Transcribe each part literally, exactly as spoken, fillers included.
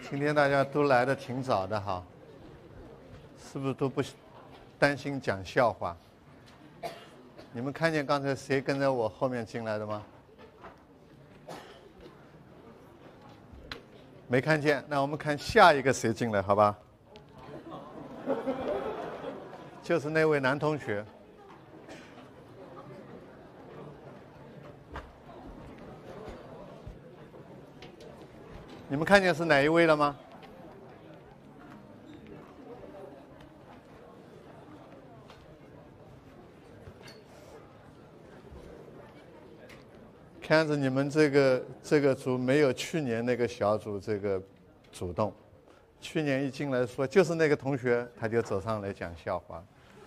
今天大家都来的挺早的哈，是不是都不担心讲笑话？你们看见刚才谁跟在我后面进来的吗？没看见，那我们看下一个谁进来，好吧？就是那位男同学。你们看见是哪一位了吗？看着你们这个这个组没有去年那个小组这个主动，去年一进来说就是那个同学，他就走上来讲笑话。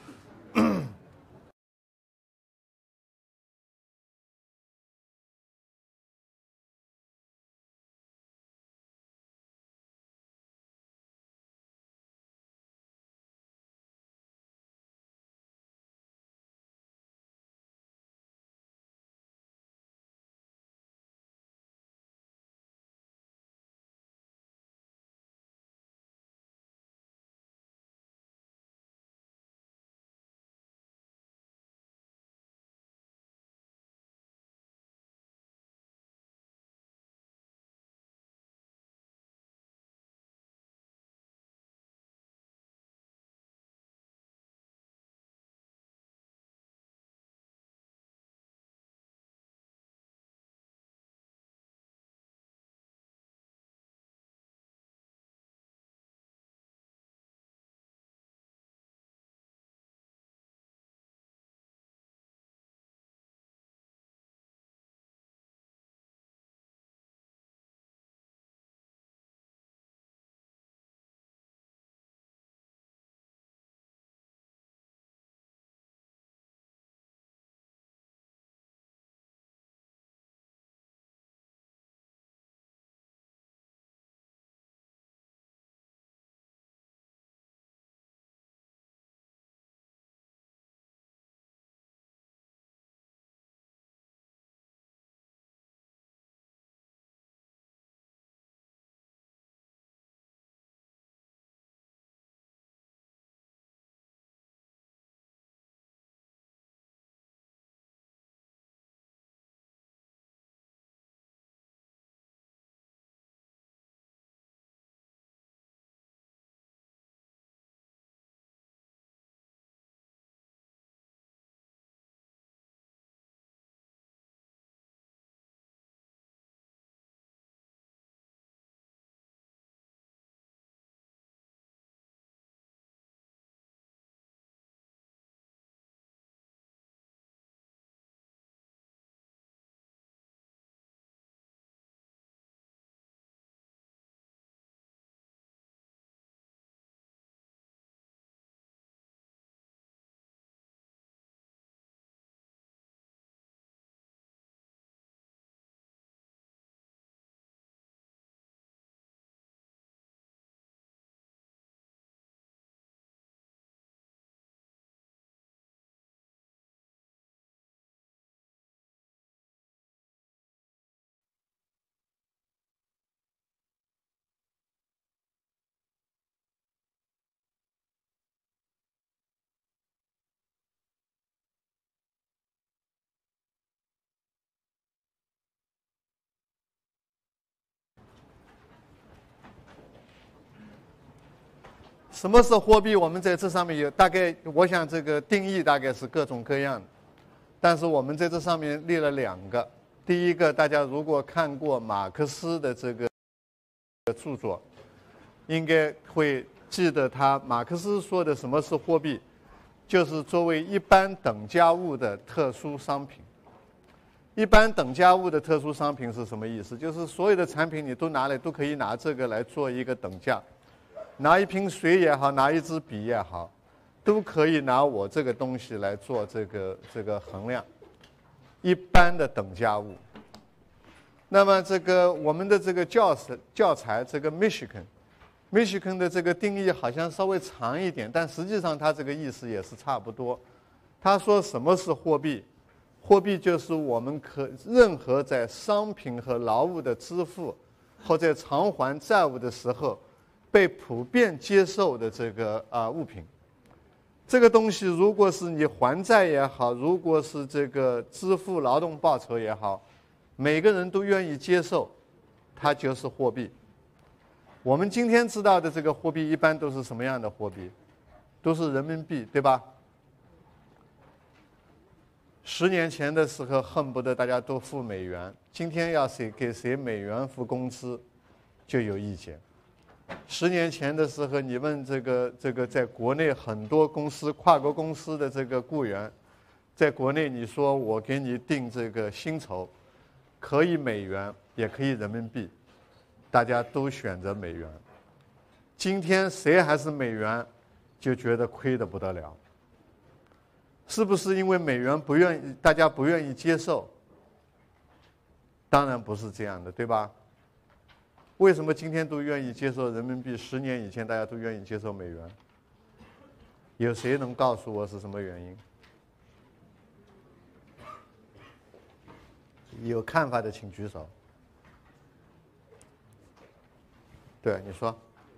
什么是货币？我们在这上面有大概，我想这个定义大概是各种各样的，但是我们在这上面列了两个。第一个，大家如果看过马克思的这个著作，应该会记得他马克思说的什么是货币，就是作为一般等价物的特殊商品。一般等价物的特殊商品是什么意思？就是所有的产品你都拿来都可以拿这个来做一个等价。拿一瓶水也好，拿一支笔也好，都可以拿我这个东西来做这个这个衡量，一般的等价物。那么这个我们的这个教材教材这个 Michigan，Michigan 的这个定义好像稍微长一点，但实际上它这个意思也是差不多。他说什么是货币？货币就是我们可任何在商品和劳务的支付或者偿还债务的时候被普遍接受的这个啊、呃、物品。这个东西如果是你还债也好，如果是这个支付劳动报酬也好，每个人都愿意接受，它就是货币。我们今天知道的这个货币一般都是什么样的货币？都是人民币，对吧？十年前的时候恨不得大家都付美元，今天要谁给谁美元付工资就有意见。十年前的时候，你问这个这个在国内很多公司跨国公司的这个雇员，在国内你说我给你定这个薪酬，可以美元也可以人民币，大家都选择美元。今天谁还是美元，就觉得亏得不得了。是不是因为美元不愿意，大家不愿意接受？当然不是这样的，对吧？为什么今天都愿意接受人民币？十年以前大家都愿意接受美元，有谁能告诉我是什么原因？有看法的请举手。对，你说。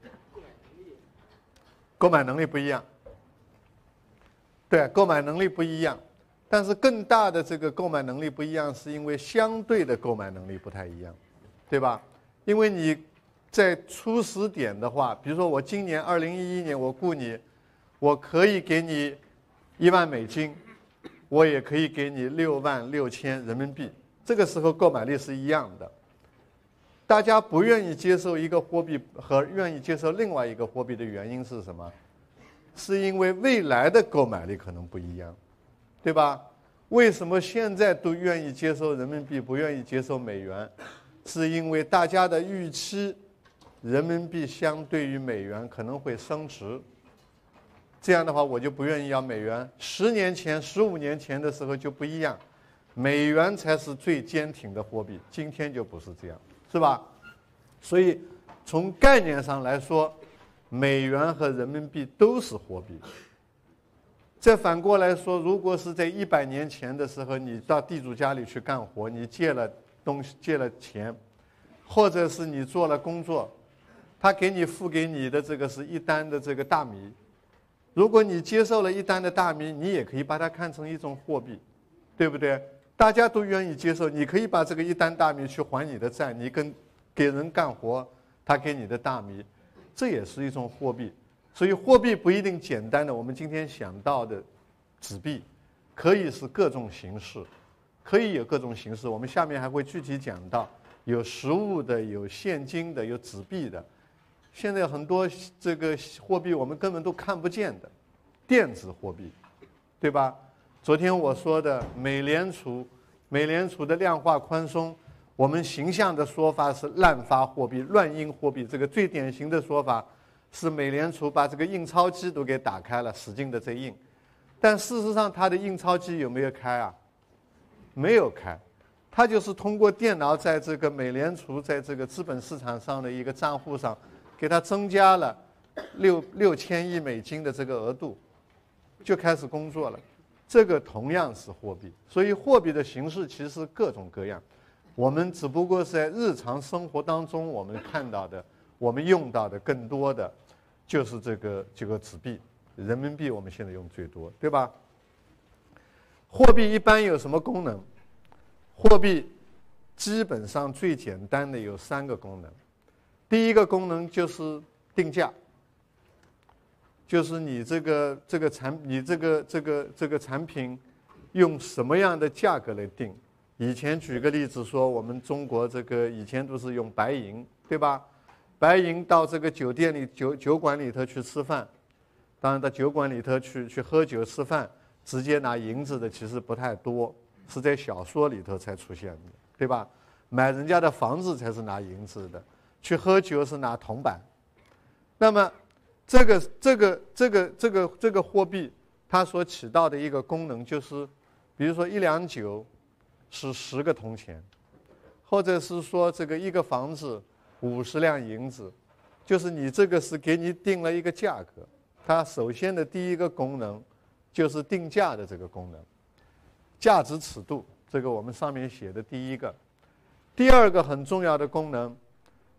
购买能力不一样。对，购买能力不一样，但是更大的这个购买能力不一样，是因为相对的购买能力不太一样，对吧？因为你在初始点的话，比如说我今年二零一一年我雇你，我可以给你一万美金，我也可以给你六万六千人民币，这个时候购买力是一样的。大家不愿意接受一个货币和愿意接受另外一个货币的原因是什么？是因为未来的购买力可能不一样，对吧？为什么现在都愿意接受人民币，不愿意接受美元？是因为大家的预期，人民币相对于美元可能会升值。这样的话，我就不愿意要美元。十年前、十五年前的时候就不一样，美元才是最坚挺的货币，今天就不是这样，是吧？所以从概念上来说，美元和人民币都是货币。再反过来说，如果是在一百年前的时候，你到地主家里去干活，你借了东西、借了钱，或者是你做了工作，他给你付给你的这个是一担的这个大米。如果你接受了一担的大米，你也可以把它看成一种货币，对不对？大家都愿意接受，你可以把这个一担大米去还你的债，你跟给人干活，他给你的大米，这也是一种货币。所以货币不一定简单的我们今天想到的纸币，可以是各种形式，可以有各种形式。我们下面还会具体讲到，有实物的，有现金的，有纸币的。现在很多这个货币我们根本都看不见的，电子货币，对吧？昨天我说的美联储，美联储的量化宽松，我们形象的说法是滥发货币、乱印货币。这个最典型的说法是美联储把这个印钞机都给打开了，使劲的在印。但事实上，它的印钞机有没有开啊？没有开，它就是通过电脑在这个美联储在这个资本市场上的一个账户上，给它增加了六六千亿美金的这个额度，就开始工作了。这个同样是货币，所以货币的形式其实各种各样。我们只不过是在日常生活当中我们看到的，我们用到的更多的就是这个这个纸币，人民币我们现在用最多，对吧？货币一般有什么功能？货币基本上最简单的有三个功能。第一个功能就是定价，就是你这个这个产你这个这个这个产品用什么样的价格来定。以前举个例子说，我们中国这个以前都是用白银，对吧？白银到这个酒店里酒酒馆里头去吃饭，当然到酒馆里头去去喝酒吃饭，直接拿银子的其实不太多，是在小说里头才出现的，对吧？买人家的房子才是拿银子的，去喝酒是拿铜板。那么这个这个这个这个这个货币它所起到的一个功能就是，比如说一两酒是十个铜钱，或者是说这个一个房子五十两银子，就是你这个是给你定了一个价格。它首先的第一个功能就是定价的这个功能，价值尺度，这个我们上面写的第一个。第二个很重要的功能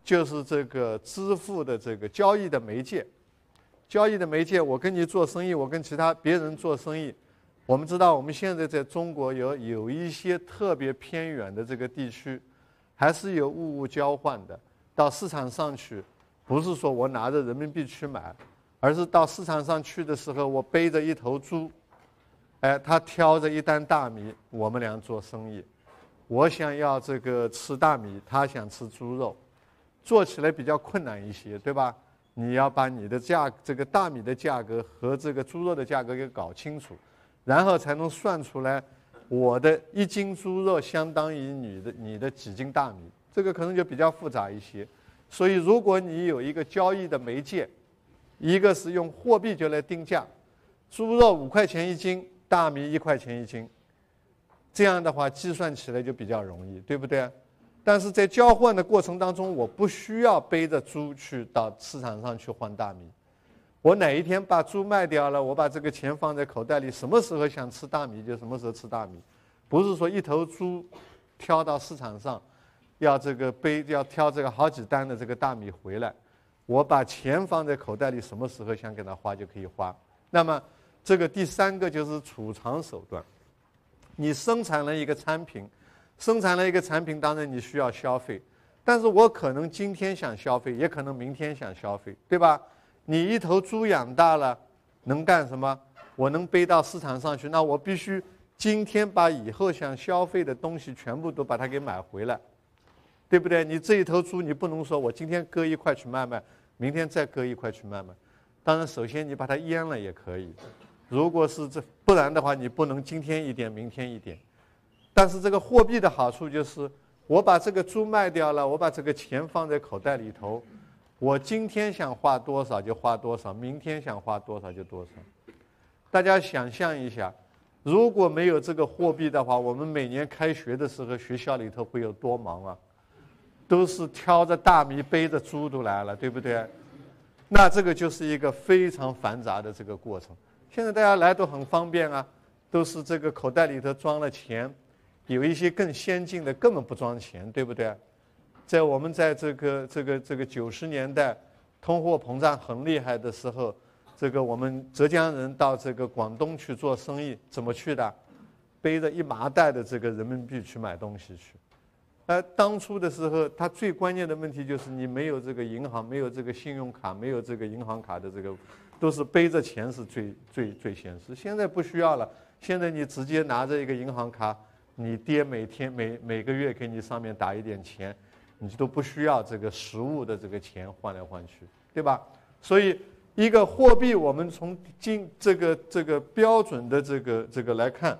就是这个支付的这个交易的媒介。交易的媒介，我跟你做生意，我跟其他别人做生意。我们知道，我们现在在中国有有一些特别偏远的这个地区，还是有物物交换的。到市场上去，不是说我拿着人民币去买，而是到市场上去的时候，我背着一头猪，哎，他挑着一担大米，我们俩做生意。我想要这个吃大米，他想吃猪肉，做起来比较困难一些，对吧？你要把你的价这个大米的价格和这个猪肉的价格给搞清楚，然后才能算出来我的一斤猪肉相当于你的你的几斤大米，这个可能就比较复杂一些。所以如果你有一个交易的媒介，一个是用货币就来定价，猪肉五块钱一斤，大米一块钱一斤，这样的话计算起来就比较容易，对不对？但是在交换的过程当中，我不需要背着猪去到市场上去换大米。我哪一天把猪卖掉了，我把这个钱放在口袋里，什么时候想吃大米就什么时候吃大米，不是说一头猪挑到市场上，要这个背要挑这个好几担的这个大米回来，我把钱放在口袋里，什么时候想给它花就可以花。那么这个第三个就是储藏手段，你生产了一个产品。生产了一个产品，当然你需要消费，但是我可能今天想消费，也可能明天想消费，对吧？你一头猪养大了，能干什么？我能背到市场上去，那我必须今天把以后想消费的东西全部都把它给买回来，对不对？你这一头猪，你不能说我今天割一块去卖卖，明天再割一块去卖卖。当然，首先你把它腌了也可以，如果是这，不然的话，你不能今天一点，明天一点。但是这个货币的好处就是，我把这个猪卖掉了，我把这个钱放在口袋里头，我今天想花多少就花多少，明天想花多少就多少。大家想象一下，如果没有这个货币的话，我们每年开学的时候，学校里头会有多忙啊？都是挑着大米背着猪都来了，对不对？那这个就是一个非常繁杂的这个过程。现在大家来都很方便啊，都是这个口袋里头装了钱。有一些更先进的根本不装钱，对不对？在我们在这个这个这个九十年代，通货膨胀很厉害的时候，这个我们浙江人到这个广东去做生意，怎么去的？背着一麻袋的这个人民币去买东西去。呃，当初的时候，他最关键的问题就是你没有这个银行，没有这个信用卡，没有这个银行卡的这个，都是背着钱是最最最现实。现在不需要了，现在你直接拿着一个银行卡。你爹每天每每个月给你上面打一点钱，你都不需要这个实物的这个钱换来换去，对吧？所以一个货币，我们从经这个这个标准的这个这个来看，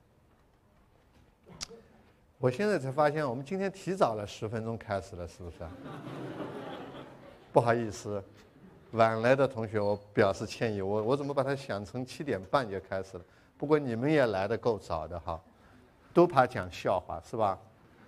我现在才发现我们今天提早了十分钟开始了，是不是？不好意思，晚来的同学我表示歉意，我我怎么把它想成七点半就开始了？不过你们也来得够早的哈。都怕讲笑话是吧？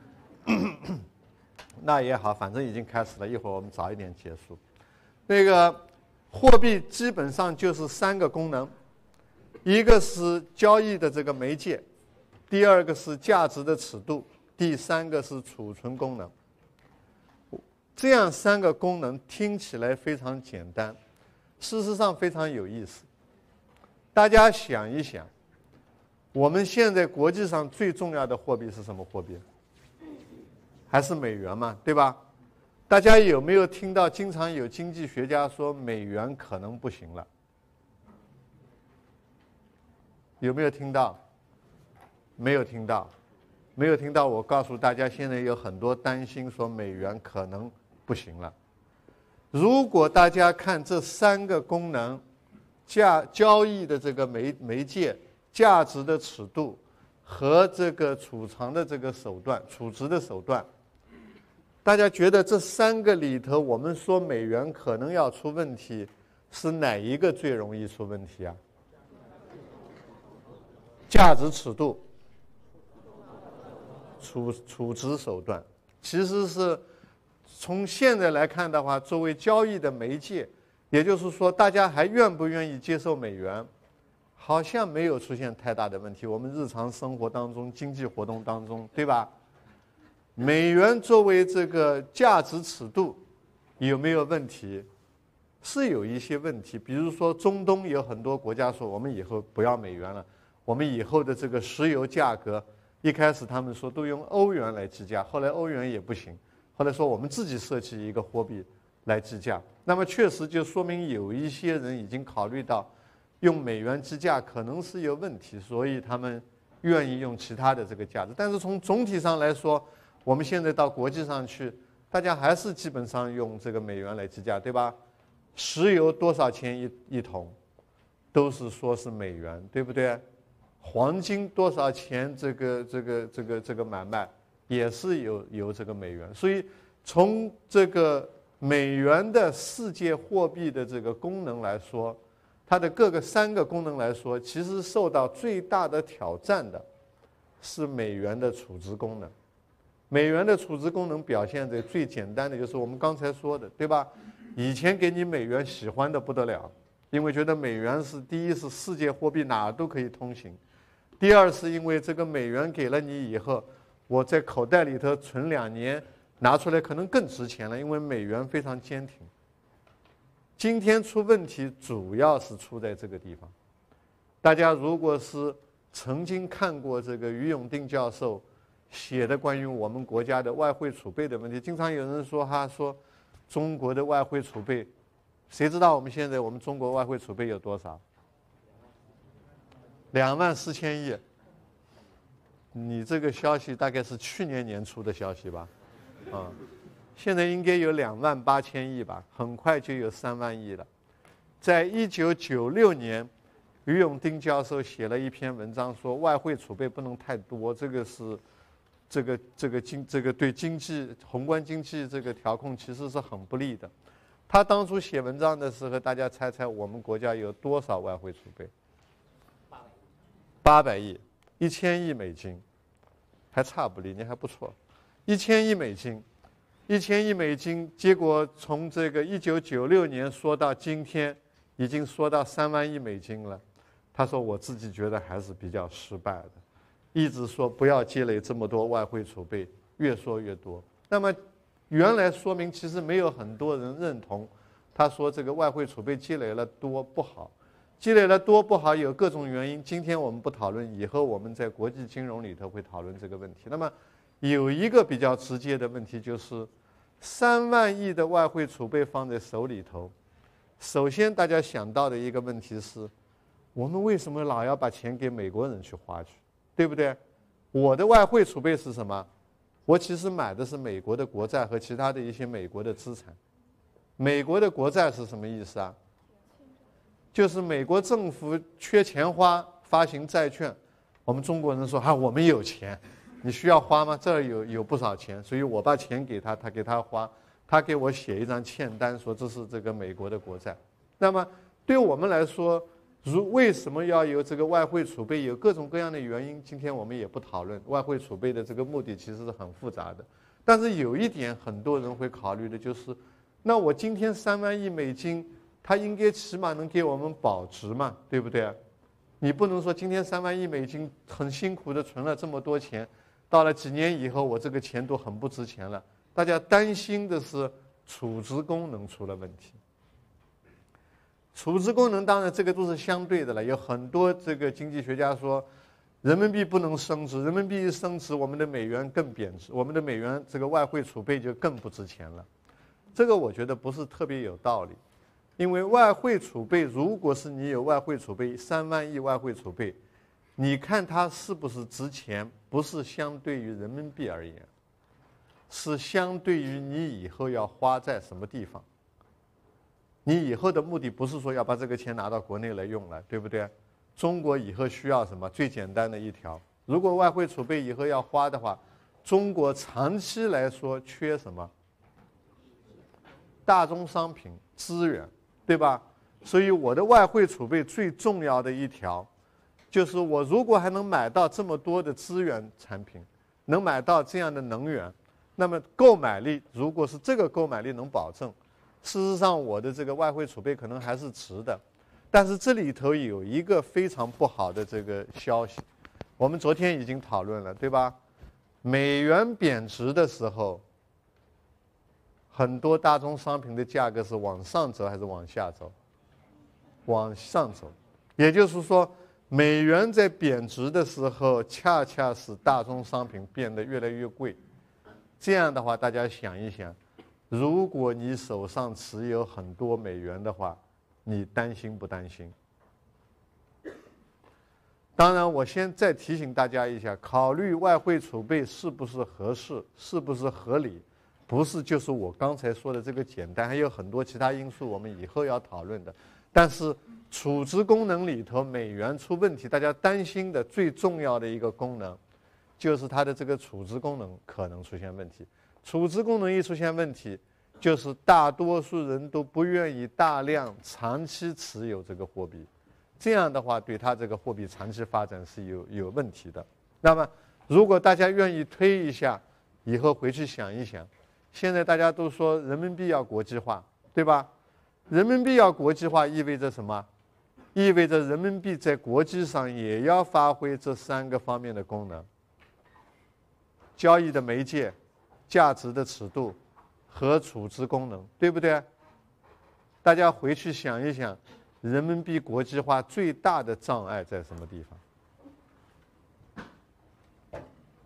那也好，反正已经开始了，一会儿我们早一点结束。那个货币基本上就是三个功能，一个是交易的这个媒介，第二个是价值的尺度，第三个是储存功能。这样三个功能听起来非常简单，事实上非常有意思。大家想一想。我们现在国际上最重要的货币是什么货币？还是美元嘛，对吧？大家有没有听到经常有经济学家说美元可能不行了？有没有听到？没有听到，没有听到。我告诉大家，现在有很多担心说美元可能不行了。如果大家看这三个功能，价交易的这个媒媒介。价值的尺度和这个储藏的这个手段、储值的手段，大家觉得这三个里头，我们说美元可能要出问题，是哪一个最容易出问题啊？价值尺度、储储值手段，其实是从现在来看的话，作为交易的媒介，也就是说，大家还愿不愿意接受美元？好像没有出现太大的问题。我们日常生活当中、经济活动当中，对吧？美元作为这个价值尺度， 有没有问题？是有一些问题，比如说中东有很多国家说我们以后不要美元了，我们以后的这个石油价格，一开始他们说都用欧元来计价，后来欧元也不行，后来说我们自己设计一个货币来计价。那么确实就说明有一些人已经考虑到用美元计价可能是有问题，所以他们愿意用其他的这个价值。但是从总体上来说，我们现在到国际上去，大家还是基本上用这个美元来计价，对吧？石油多少钱一一桶，都是说是美元，对不对？黄金多少钱？这个这个这个这个买卖也是有有这个美元。所以从这个美元的世界货币的这个功能来说，它的各个三个功能来说，其实受到最大的挑战的是美元的储值功能。美元的储值功能表现在最简单的就是我们刚才说的，对吧？以前给你美元喜欢的不得了，因为觉得美元是第一是世界货币，哪儿都可以通行；第二是因为这个美元给了你以后，我在口袋里头存两年，拿出来可能更值钱了，因为美元非常坚挺。今天出问题主要是出在这个地方。大家如果是曾经看过这个于永定教授写的关于我们国家的外汇储备的问题，经常有人说他说中国的外汇储备，谁知道我们现在我们中国外汇储备有多少？两万四千亿。你这个消息大概是去年年初的消息吧？啊、嗯，现在应该有两万八千亿吧，很快就有三万亿了。在一九九六年，于永定教授写了一篇文章，说外汇储备不能太多，这个是。这个这个经这个对经济宏观经济这个调控其实是很不利的。他当初写文章的时候，大家猜猜我们国家有多少外汇储备？八百亿，一千亿美金，还差不离，你还不错。一千亿美金，一千亿美金，结果从这个一九九六年说到今天，已经说到三万亿美金了。他说我自己觉得还是比较失败的。一直说不要积累这么多外汇储备，越说越多。那么原来说明其实没有很多人认同他说这个外汇储备积累了多不好，积累了多不好有各种原因，今天我们不讨论，以后我们在国际金融里头会讨论这个问题。那么有一个比较直接的问题就是三万亿的外汇储备放在手里头，首先大家想到的一个问题是，我们为什么老要把钱给美国人去花去？对不对？我的外汇储备是什么？我其实买的是美国的国债和其他的一些美国的资产。美国的国债是什么意思啊？就是美国政府缺钱花，发行债券。我们中国人说啊，我们有钱，你需要花吗？这儿有有不少钱，所以我把钱给他，他给他花，他给我写一张欠单，说这是这个美国的国债。那么对我们来说，如为什么要有这个外汇储备？有各种各样的原因，今天我们也不讨论。外汇储备的这个目的其实是很复杂的，但是有一点很多人会考虑的就是，那我今天三万亿美金，它应该起码能给我们保值嘛，对不对？你不能说今天三万亿美金很辛苦的存了这么多钱，到了几年以后我这个钱都很不值钱了。大家担心的是储值功能出了问题。储值功能当然这个都是相对的了，有很多这个经济学家说，人民币不能升值，人民币一升值，我们的美元更贬值，我们的美元这个外汇储备就更不值钱了。这个我觉得不是特别有道理，因为外汇储备，如果是你有外汇储备三万亿外汇储备，你看它是不是值钱，不是相对于人民币而言，是相对于你以后要花在什么地方。你以后的目的不是说要把这个钱拿到国内来用了，对不对？中国以后需要什么？最简单的一条，如果外汇储备以后要花的话，中国长期来说缺什么？大宗商品、资源，对吧？所以我的外汇储备最重要的一条，就是我如果还能买到这么多的资源产品，能买到这样的能源，那么购买力，如果是这个购买力能保证，事实上我的这个外汇储备可能还是值的。但是这里头有一个非常不好的这个消息，我们昨天已经讨论了，对吧？美元贬值的时候， 很多大宗商品的价格是往上走还是往下走？往上走。也就是说，美元在贬值的时候，恰恰使大宗商品变得越来越贵。这样的话，大家想一想，如果你手上持有很多美元的话，你担心不担心？当然，我先再提醒大家一下，考虑外汇储备是不是合适，是不是合理，不是就是我刚才说的这个简单，还有很多其他因素，我们以后要讨论的。但是储值功能里头，美元出问题，大家担心的最重要的一个功能，就是它的这个储值功能可能出现问题。储值功能一出现问题，就是大多数人都不愿意大量长期持有这个货币，这样的话对它这个货币长期发展是有有问题的。那么如果大家愿意推一下，以后回去想一想，现在大家都说人民币要国际化，对吧？人民币要国际化意味着什么？意味着人民币在国际上也要发挥这三个方面的功能：交易的媒介、价值的尺度和储值功能，对不对？大家回去想一想，人民币国际化最大的障碍在什么地方？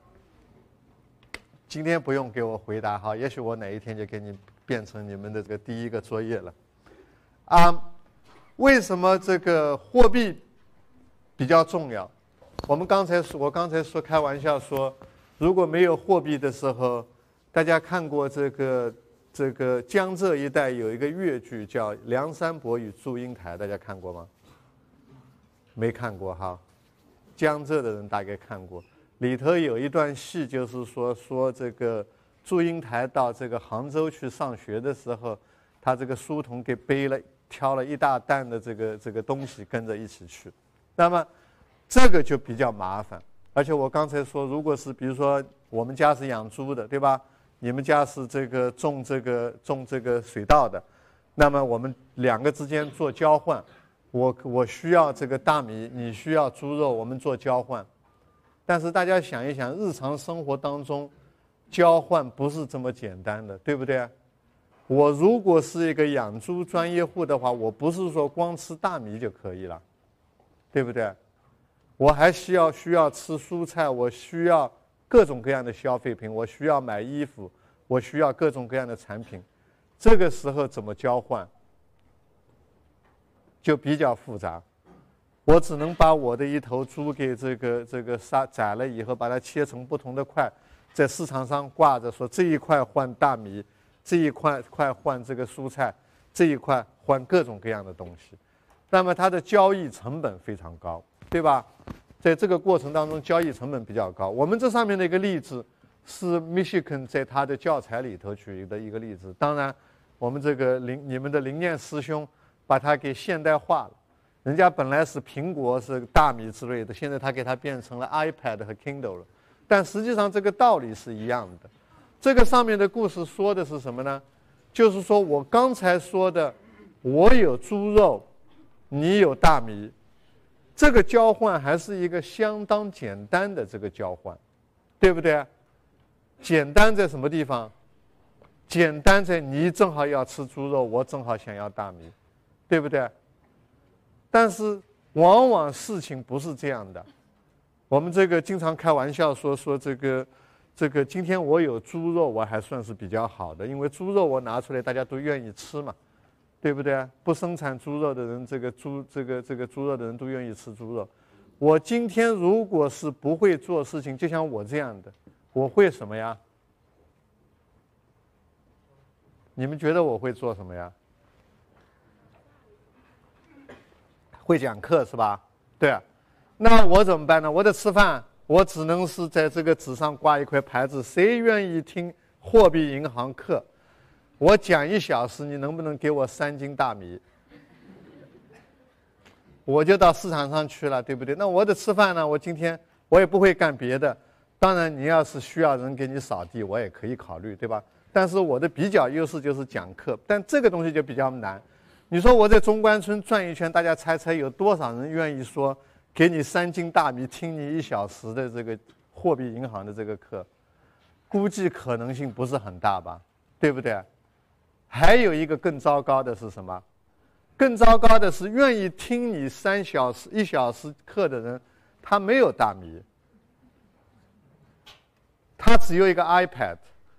今天不用给我回答哈，也许我哪一天就给你变成你们的这个第一个作业了。啊，为什么这个货币比较重要？我们刚才说，我刚才说开玩笑说，如果没有货币的时候，大家看过这个这个江浙一带有一个粤剧叫《梁山伯与祝英台》，大家看过吗？没看过哈，江浙的人大概看过。里头有一段戏，就是说说这个祝英台到这个杭州去上学的时候，他这个书童给背了挑了一大担的这个这个东西跟着一起去，那么这个就比较麻烦。而且我刚才说，如果是比如说我们家是养猪的，对吧？你们家是这个种这个种这个水稻的，那么我们两个之间做交换，我我需要这个大米，你需要猪肉，我们做交换。但是大家想一想，日常生活当中交换不是这么简单的，对不对？我如果是一个养猪专业户的话，我不是说光吃大米就可以了，对不对？我还需要需要吃蔬菜，我需要各种各样的消费品，我需要买衣服，我需要各种各样的产品。这个时候怎么交换，就比较复杂。我只能把我的一头猪给这个这个杀宰了以后，把它切成不同的块，在市场上挂着，说这一块换大米，这一块块换这个蔬菜，这一块换各种各样的东西。那么它的交易成本非常高，对吧？在这个过程当中，交易成本比较高。我们这上面的一个例子是 Michigan 在他的教材里头举的一个例子。当然，我们这个林你们的林念师兄把它给现代化了。人家本来是苹果是大米之类的，现在他给它变成了 iPad 和 Kindle 了。但实际上这个道理是一样的。这个上面的故事说的是什么呢？就是说我刚才说的，我有猪肉，你有大米，这个交换还是一个相当简单的这个交换，对不对？简单在什么地方？简单在你正好要吃猪肉，我正好想要大米，对不对？但是往往事情不是这样的。我们这个经常开玩笑说说这个这个今天我有猪肉，我还算是比较好的，因为猪肉我拿出来大家都愿意吃嘛，对不对？不生产猪肉的人，这个猪这个这个猪肉的人都愿意吃猪肉。我今天如果是不会做事情，就像我这样的，我会什么呀？你们觉得我会做什么呀？会讲课是吧？对啊，那我怎么办呢？我得吃饭，我只能是在这个纸上挂一块牌子，谁愿意听货币银行课？我讲一小时，你能不能给我三斤大米？我就到市场上去了，对不对？那我得吃饭呢，我今天我也不会干别的。当然，你要是需要人给你扫地，我也可以考虑，对吧？但是我的比较优势就是讲课，但这个东西就比较难。你说我在中关村转一圈，大家猜猜有多少人愿意说给你三斤大米，听你一小时的这个货币银行的这个课？估计可能性不是很大吧，对不对？ 还有一个更糟糕的是什么？更糟糕的是，愿意听你三小时、一小时课的人，他没有大米，他只有一个 iPad。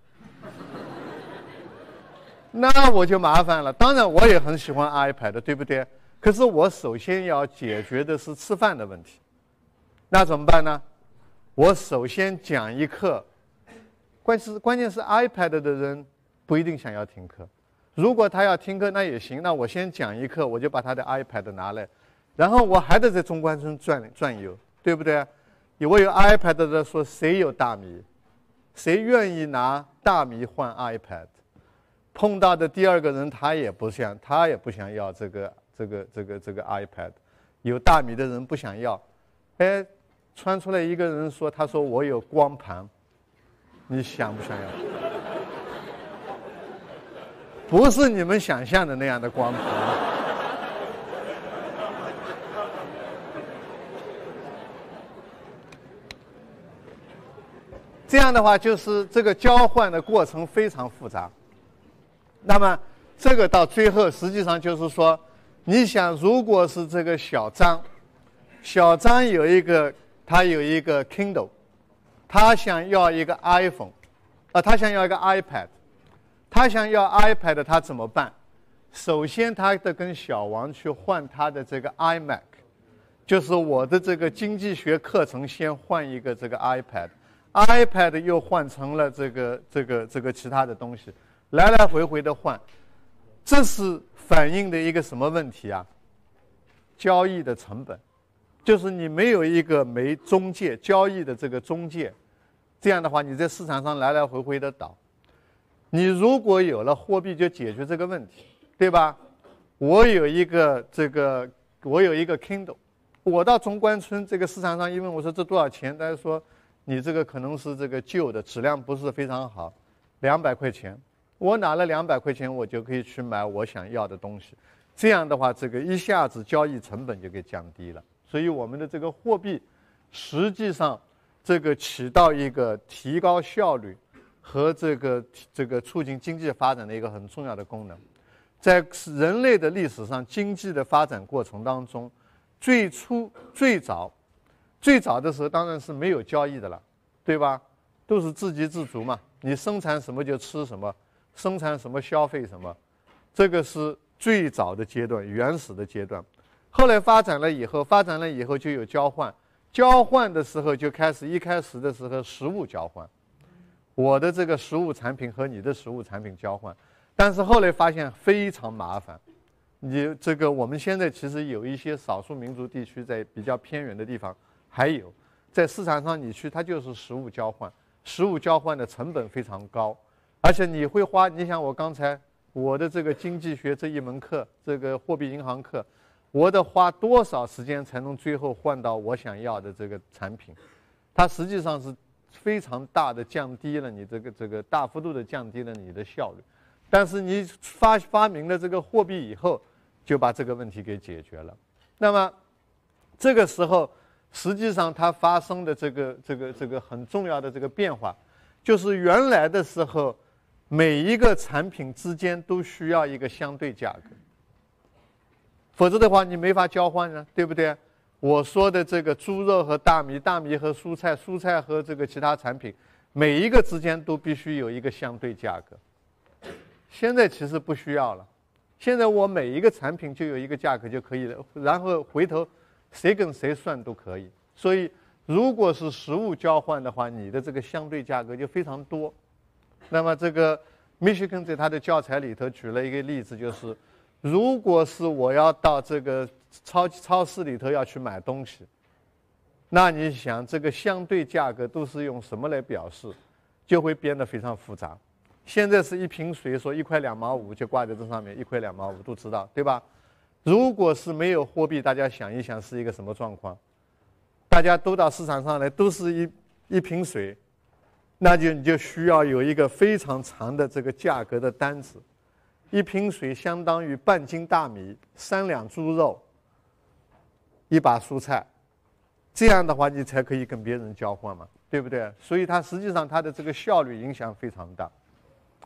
那我就麻烦了。当然，我也很喜欢 iPad， 对不对？可是我首先要解决的是吃饭的问题。那怎么办呢？我首先讲一课，关键是关键是 iPad 的人不一定想要听课。如果他要听课，那也行。那我先讲一课，我就把他的 iPad 拿来，然后我还得在中关村转转悠，对不对？我有 iPad 的说，谁有大米？谁愿意拿大米换 iPad？ 碰到的第二个人，他也不想，他也不想要这个这个这个这个 iPad。有大米的人不想要，哎，传出来一个人说，他说我有光盘，你想不想要？不是你们想象的那样的光谱。这样的话，就是这个交换的过程非常复杂。那么，这个到最后实际上就是说，你想，如果是这个小张，小张有一个，他有一个 Kindle， 他想要一个 iPhone， 啊，他想要一个 iPad。他想要 iPad， 他怎么办？首先，他得跟小王去换他的这个 iMac， 就是我的这个经济学课程，先换一个这个 iPad，iPad 又换成了这个这个这个其他的东西，来来回回的换。这是反映的一个什么问题啊？交易的成本，就是你没有一个没中介交易的这个中介，这样的话，你在市场上来来回回的倒。你如果有了货币，就解决这个问题，对吧？我有一个这个，我有一个 Kindle， 我到中关村这个市场上，因为我说这多少钱，大家说你这个可能是这个旧的，质量不是非常好，两百块钱，我拿了两百块钱，我就可以去买我想要的东西。这样的话，这个一下子交易成本就给降低了。所以我们的这个货币，实际上这个起到一个提高效率和这个这个促进经济发展的一个很重要的功能。在人类的历史上，经济的发展过程当中，最初最早最早的时候当然是没有交易的了，对吧？都是自给自足嘛，你生产什么就吃什么，生产什么消费什么，这个是最早的阶段，原始的阶段。后来发展了以后，发展了以后就有交换，交换的时候就开始，一开始的时候实物交换。我的这个实物产品和你的实物产品交换，但是后来发现非常麻烦。你这个我们现在其实有一些少数民族地区，在比较偏远的地方，还有在市场上你去，它就是实物交换，实物交换的成本非常高，而且你会花，你想我刚才我的这个经济学这一门课，这个货币银行课，我得花多少时间才能最后换到我想要的这个产品？它实际上是非常大的降低了你这个这个大幅度的降低了你的效率，但是你发发明了这个货币以后，就把这个问题给解决了。那么这个时候，实际上它发生的这个这个这个很重要的这个变化，就是原来的时候，每一个产品之间都需要一个相对价格，否则的话你没法交换呢，对不对？我说的这个猪肉和大米，大米和蔬菜，蔬菜和这个其他产品，每一个之间都必须有一个相对价格。现在其实不需要了，现在我每一个产品就有一个价格就可以了，然后回头谁跟谁算都可以。所以如果是实物交换的话，你的这个相对价格就非常多。那么这个 Michigan 在他的教材里头举了一个例子，就是如果是我要到这个超超市里头要去买东西，那你想这个相对价格都是用什么来表示，就会变得非常复杂。现在是一瓶水，说一块两毛五就挂在这上面，一块两毛五都知道，对吧？如果是没有货币，大家想一想是一个什么状况？大家都到市场上来，都是一一瓶水，那就你就需要有一个非常长的这个价格的单子。一瓶水相当于半斤大米、三两猪肉、一把蔬菜，这样的话你才可以跟别人交换嘛，对不对？所以它实际上它的这个效率影响非常大。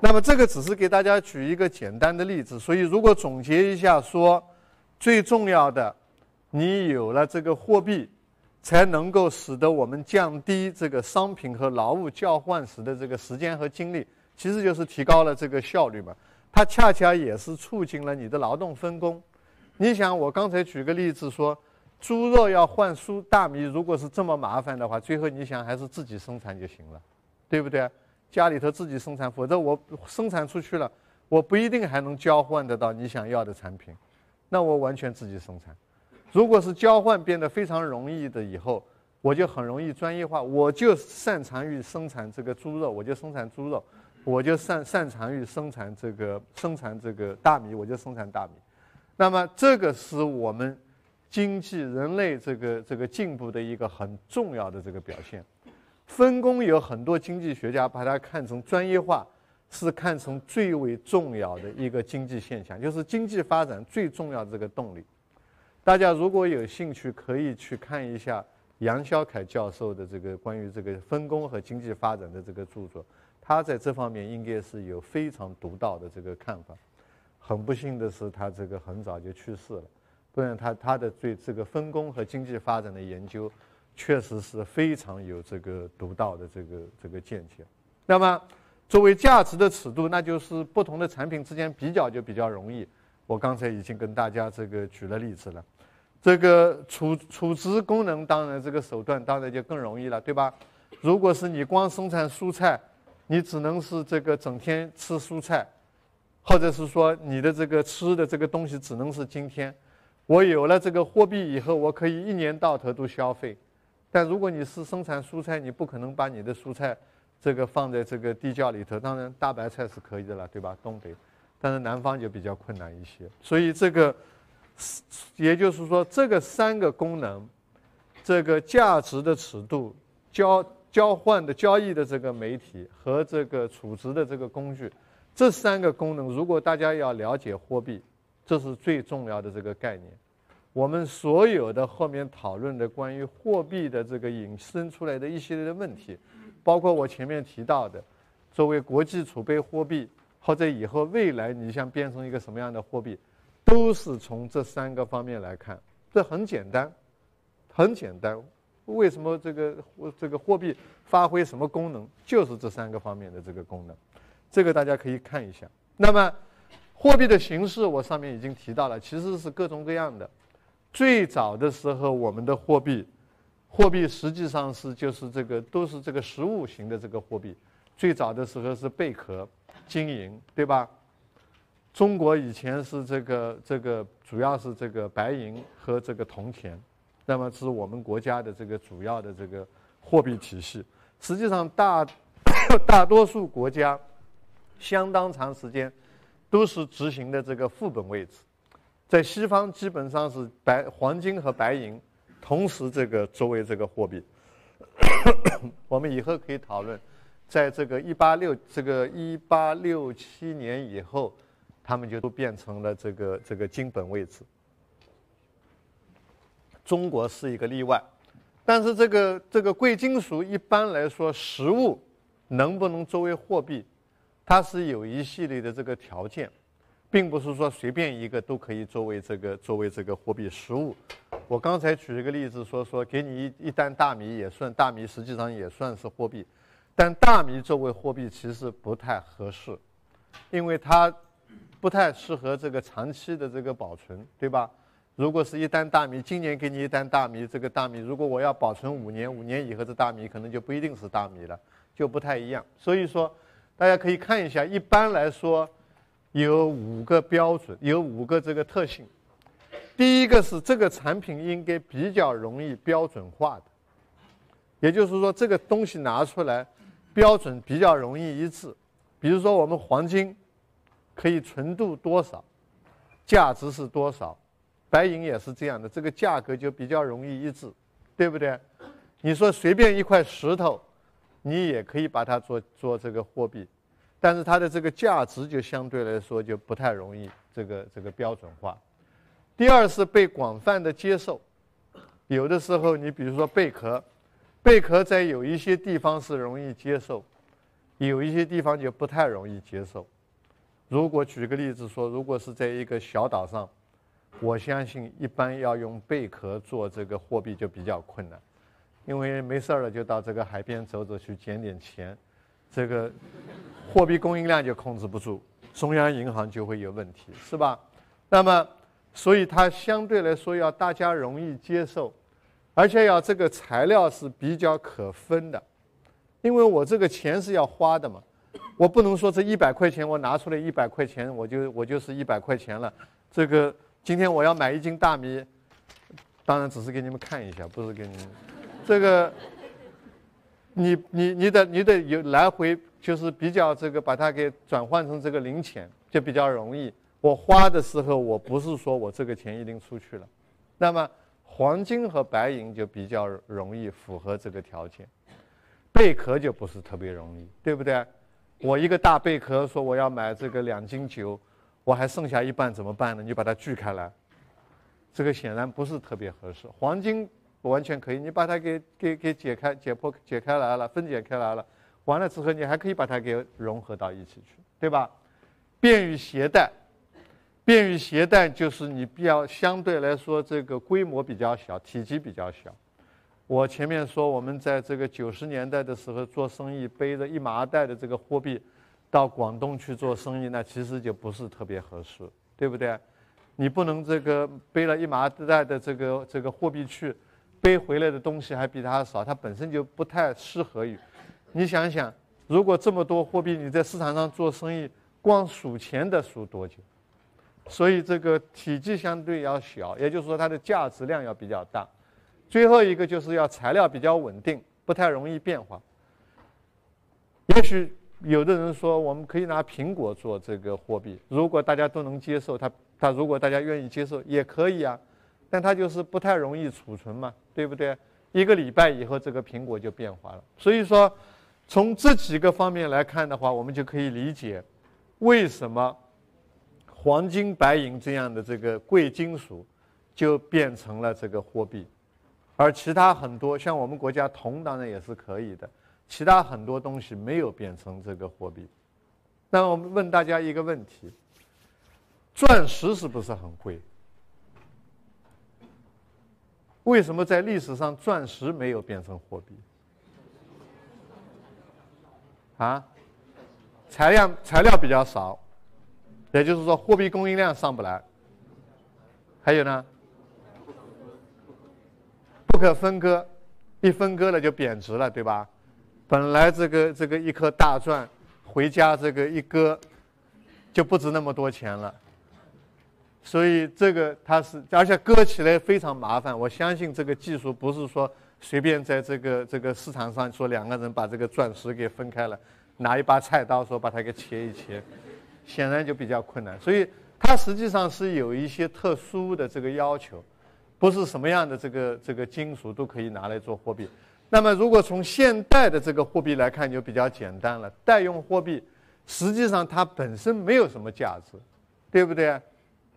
那么这个只是给大家举一个简单的例子，所以如果总结一下说，最重要的，你有了这个货币，才能够使得我们降低这个商品和劳务交换时的这个时间和精力，其实就是提高了这个效率嘛。它恰恰也是促进了你的劳动分工。你想，我刚才举个例子说，猪肉要换蔬大米，如果是这么麻烦的话，最后你想还是自己生产就行了，对不对？家里头自己生产，否则我生产出去了，我不一定还能交换得到你想要的产品，那我完全自己生产。如果是交换变得非常容易的以后，我就很容易专业化，我就擅长于生产这个猪肉，我就生产猪肉；我就擅擅长于生产这个生产这个大米，我就生产大米。那么这个是我们经济人类这个这个进步的一个很重要的这个表现。分工有很多经济学家把它看成专业化，是看成最为重要的一个经济现象，就是经济发展最重要的这个动力。大家如果有兴趣，可以去看一下杨小凯教授的这个关于这个分工和经济发展的这个著作，他在这方面应该是有非常独到的这个看法。很不幸的是，他这个很早就去世了，不然他他的对这个分工和经济发展的研究，确实是非常有这个独到的这个这个见解。那么作为价值的尺度，那就是不同的产品之间比较就比较容易。我刚才已经跟大家这个举了例子了。这个储储值功能，当然这个手段当然就更容易了，对吧？如果是你光生产蔬菜，你只能是这个整天吃蔬菜，或者是说你的这个吃的这个东西只能是今天。我有了这个货币以后，我可以一年到头都消费。但如果你是生产蔬菜，你不可能把你的蔬菜这个放在这个地窖里头。当然大白菜是可以的了，对吧？东北，但是南方就比较困难一些。所以这个也就是说，这个三个功能，这个价值的尺度、交交换的交易的这个媒体和这个储值的这个工具，这三个功能，如果大家要了解货币，这是最重要的这个概念。我们所有的后面讨论的关于货币的这个引申出来的一系列的问题，包括我前面提到的，作为国际储备货币，或者以后未来你想变成一个什么样的货币，都是从这三个方面来看。这很简单，很简单。为什么这个这个货币发挥什么功能，就是这三个方面的这个功能。这个大家可以看一下。那么货币的形式我上面已经提到了，其实是各种各样的。最早的时候，我们的货币，货币实际上是就是这个都是这个实物型的这个货币。最早的时候是贝壳、金银，对吧？中国以前是这个这个主要是这个白银和这个铜钱，那么是我们国家的这个主要的这个货币体系。实际上大大多数国家相当长时间都是执行的这个副本位制。在西方基本上是白黄金和白银同时这个作为这个货币。我们以后可以讨论，在这个一八六这个一八六七年以后，他们就都变成了这个这个金本位制。中国是一个例外，但是这个这个贵金属一般来说，实物能不能作为货币，它是有一系列的这个条件。并不是说随便一个都可以作为这个作为这个货币实物。我刚才举一个例子说说给你一一担大米也算，大米实际上也算是货币，但大米作为货币其实不太合适，因为它不太适合这个长期的这个保存，对吧？如果是一担大米，今年给你一担大米，这个大米如果我要保存五年，五年以后这大米可能就不一定是大米了，就不太一样。所以说大家可以看一下，一般来说有五个标准，有五个这个特性。第一个是这个产品应该比较容易标准化的，也就是说这个东西拿出来标准比较容易一致。比如说我们黄金可以纯度多少，价值是多少，白银也是这样的，这个价格就比较容易一致，对不对？你说随便一块石头，你也可以把它做做这个货币，但是它的这个价值就相对来说就不太容易这个这个标准化。第二是被广泛的接受，有的时候你比如说贝壳，贝壳在有一些地方是容易接受， 有一些地方就不太容易接受。如果举个例子说，如果是在一个小岛上，我相信一般要用贝壳做这个货币就比较困难，因为没事了就到这个海边走走去捡点钱，这个货币供应量就控制不住，中央银行就会有问题，是吧？那么，所以它相对来说要大家容易接受，而且要这个材料是比较可分的，因为我这个钱是要花的嘛。我不能说这一百块钱我拿出来一百块钱，我就我就是一百块钱了。这个今天我要买一斤大米，当然只是给你们看一下，不是给你们这个。你你你得你得有来回，就是比较这个把它给转换成这个零钱，就比较容易。我花的时候，我不是说我这个钱一定出去了。那么黄金和白银就比较容易符合这个条件，贝壳就不是特别容易，对不对？我一个大贝壳说我要买这个两斤酒，我还剩下一半怎么办呢？你把它锯开来，这个显然不是特别合适。黄金完全可以，你把它给给给解开、解剖、解开来了，分解开来了，完了之后你还可以把它给融合到一起去，对吧？便于携带，便于携带就是你比较相对来说这个规模比较小，体积比较小。我前面说我们在这个九十年代的时候做生意，背着一麻袋的这个货币到广东去做生意，那其实就不是特别合适，对不对？你不能这个背了一麻袋的这个这个货币去，背回来的东西还比它少，它本身就不太适合于。你想想，如果这么多货币，你在市场上做生意，光数钱的数多久？所以这个体积相对要小，也就是说它的价值量要比较大。最后一个就是要材料比较稳定，不太容易变化。也许有的人说我们可以拿苹果做这个货币，如果大家都能接受它，它如果大家愿意接受也可以啊，但它就是不太容易储存嘛，对不对？一个礼拜以后这个苹果就变化了。所以说从这几个方面来看的话，我们就可以理解为什么黄金、白银这样的这个贵金属就变成了这个货币。而其他很多像我们国家铜当然也是可以的，其他很多东西没有变成这个货币。那我们问大家一个问题：钻石是不是很贵？为什么在历史上钻石没有变成货币？啊，材料材料比较少，也就是说货币供应量上不来。还有呢？不可分割，一分割了就贬值了，对吧？本来这个这个一颗大钻，回家这个一割，就不值那么多钱了。所以这个它是，而且割起来非常麻烦。我相信这个技术不是说随便在这个这个市场上说两个人把这个钻石给分开了，拿一把菜刀说把它给切一切，显然就比较困难。所以它实际上是有一些特殊的这个要求。不是什么样的这个这个金属都可以拿来做货币。那么如果从现代的这个货币来看，就比较简单了。代用货币实际上它本身没有什么价值，对不对？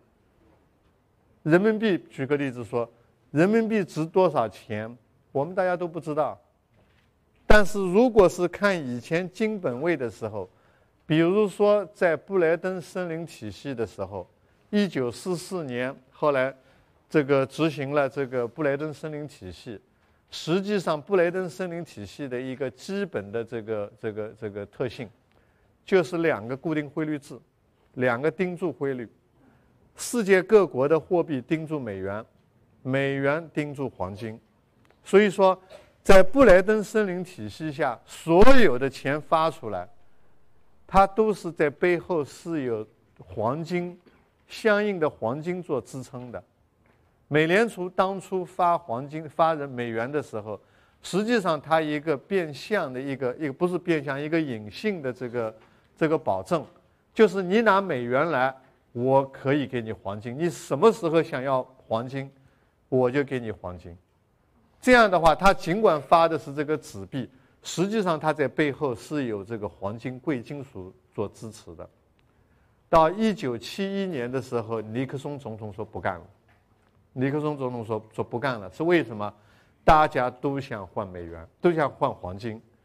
人民币举个例子说，人民币值多少钱，我们大家都不知道。但是如果是看以前金本位的时候，比如说在布莱登森林体系的时候，一九四四年后来这个执行了这个布莱登森林体系。实际上布莱登森林体系的一个基本的这个这个这个特性，就是两个固定汇率制，两个盯住汇率。世界各国的货币盯住美元，美元盯住黄金。所以说在布莱登森林体系下，所有的钱发出来，它都是在背后是有黄金相应的黄金做支撑的。美联储当初发黄金发人美元的时候，实际上它一个变相的一个一个不是变相一个隐性的这个这个保证，就是你拿美元来，我可以给你黄金，你什么时候想要黄金，我就给你黄金。这样的话，它尽管发的是这个纸币，实际上它在背后是有这个黄金贵金属做支持的。到一九七一年的时候，尼克松总统说不干了。尼克松总统说说不干了，是为什么？大家都想换美元，都想换黄金，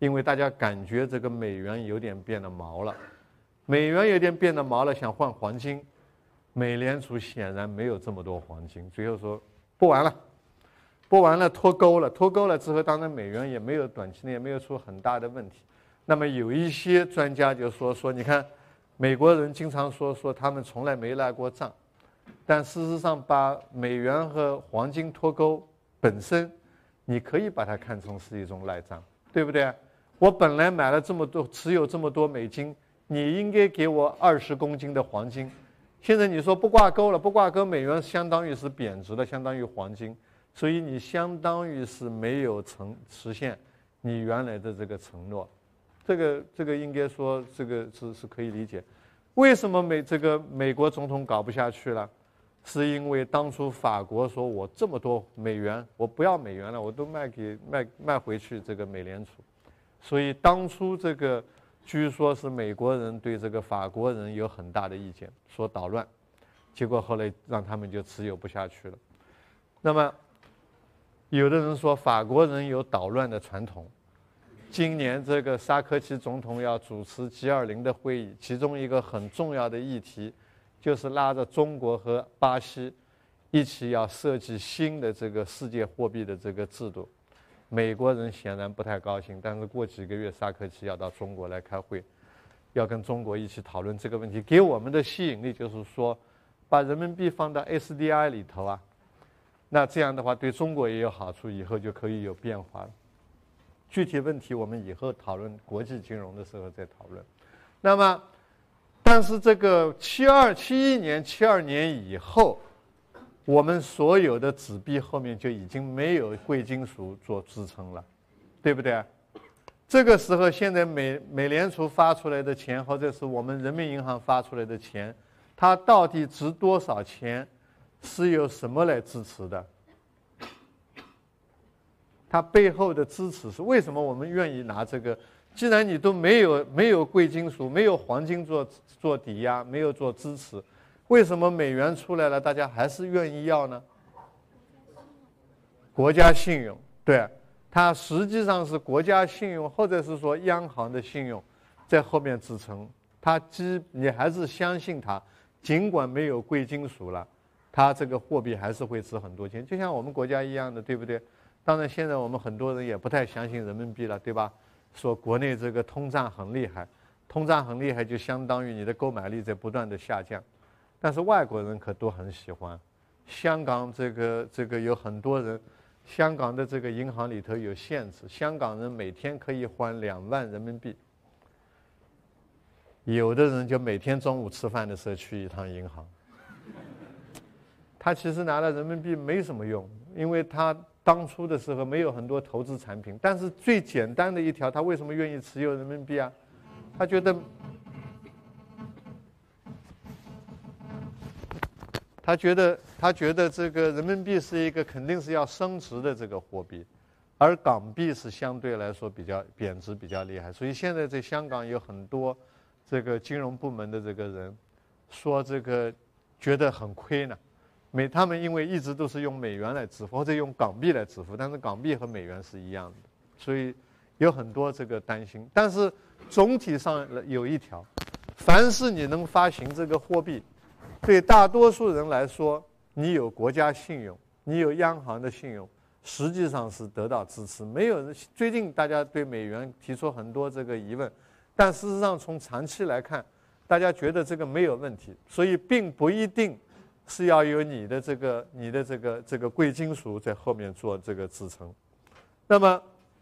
因为大家感觉这个美元有点变得毛了，美元有点变得毛了，想换黄金，美联储显然没有这么多黄金，最后说不玩了，不玩了，脱钩了，脱钩了之后，当然美元也没有短期内也没有出很大的问题。那么有一些专家就说说，你看，美国人经常说说他们从来没赖过账，但事实上把美元和黄金脱钩本身，你可以把它看成是一种赖账，对不对？我本来买了这么多，持有这么多美金，你应该给我二十公斤的黄金。现在你说不挂钩了，不挂钩，美元相当于是贬值的，相当于黄金，所以你相当于是没有成实现你原来的这个承诺。这个这个应该说这个是是可以理解。为什么美这个美国总统搞不下去了？是因为当初法国说我这么多美元，我不要美元了，我都卖给卖卖回去这个美联储。所以当初这个据说是美国人对这个法国人有很大的意见，说捣乱，结果后来让他们就持有不下去了。那么有的人说法国人有捣乱的传统，今年这个沙科齐总统要主持 G 二十 的会议，其中一个很重要的议题就是拉着中国和巴西一起要设计新的这个世界货币的这个制度。美国人显然不太高兴，但是过几个月沙科齐要到中国来开会，要跟中国一起讨论这个问题。给我们的吸引力就是说，把人民币放到 S D I 里头啊，那这样的话对中国也有好处，以后就可以有变化了。具体问题我们以后讨论国际金融的时候再讨论。那么，但是这个七二七一年、七二年以后，我们所有的纸币后面就已经没有贵金属做支撑了，对不对？这个时候，现在美美联储发出来的钱，或者是我们人民银行发出来的钱，它到底值多少钱，是由什么来支持的？它背后的支持是为什么我们愿意拿这个？既然你都没有没有贵金属，没有黄金做做抵押，没有做支持，为什么美元出来了，大家还是愿意要呢？国家信用，对，它实际上是国家信用，或者是说央行的信用，在后面支撑。它基你还是相信它，尽管没有贵金属了，它这个货币还是会值很多钱，就像我们国家一样的，对不对？当然，现在我们很多人也不太相信人民币了，对吧？说国内这个通胀很厉害，通胀很厉害，就相当于你的购买力在不断的下降。但是外国人可都很喜欢。香港这个这个有很多人，香港的这个银行里头有限制，香港人每天可以还两万人民币。有的人就每天中午吃饭的时候去一趟银行。他其实拿了人民币没什么用，因为他当初的时候没有很多投资产品。但是最简单的一条，他为什么愿意持有人民币啊？他觉得。他觉得，他觉得这个人民币是一个肯定是要升值的这个货币，而港币是相对来说比较贬值比较厉害。所以现在在香港有很多这个金融部门的这个人说这个觉得很亏呢。美他们因为一直都是用美元来支付或者用港币来支付，但是港币和美元是一样的，所以有很多这个担心。但是总体上有一条，凡是你能发行这个货币，对大多数人来说，你有国家信用，你有央行的信用，实际上是得到支持。没有人最近大家对美元提出很多这个疑问，但事实上从长期来看，大家觉得这个没有问题，所以并不一定是要有你的这个你的这个这个贵金属在后面做这个支撑。那么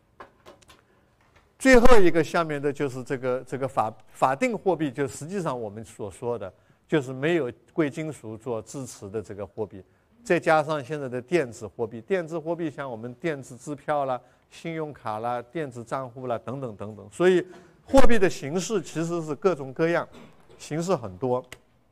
最后一个下面的就是这个这个法法定货币，就实际上我们所说的。就是没有贵金属做支持的这个货币，再加上现在的电子货币，电子货币像我们电子支票啦、信用卡啦、电子账户啦等等等等，所以货币的形式其实是各种各样，形式很多。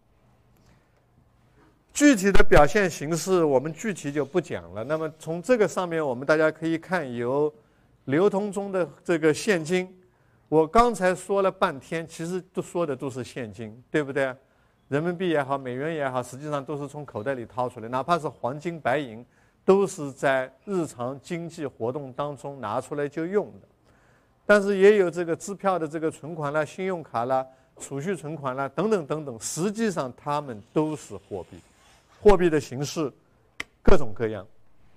具体的表现形式我们具体就不讲了。那么从这个上面，我们大家可以看有流通中的这个现金。我刚才说了半天，其实都说的都是现金，对不对？人民币也好，美元也好，实际上都是从口袋里掏出来，哪怕是黄金、白银，都是在日常经济活动当中拿出来就用的。 但是也有这个支票的这个存款啦、信用卡啦、储蓄存款啦等等等等，实际上它们都是货币，货币的形式各种各样。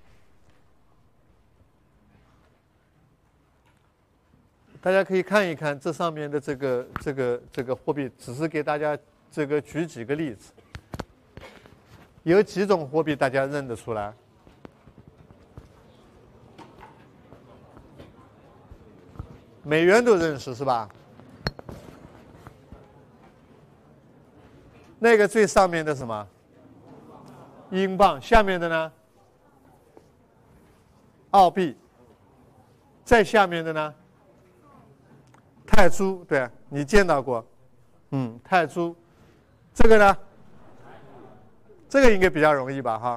大家可以看一看这上面的这个这个这个货币，只是给大家这个举几个例子。有几种货币大家认得出来？美元都认识是吧？那个最上面的什么？英镑。下面的呢？澳币。再下面的呢？泰铢。对啊，你见到过？嗯，泰铢。这个呢？这个应该比较容易吧？哈。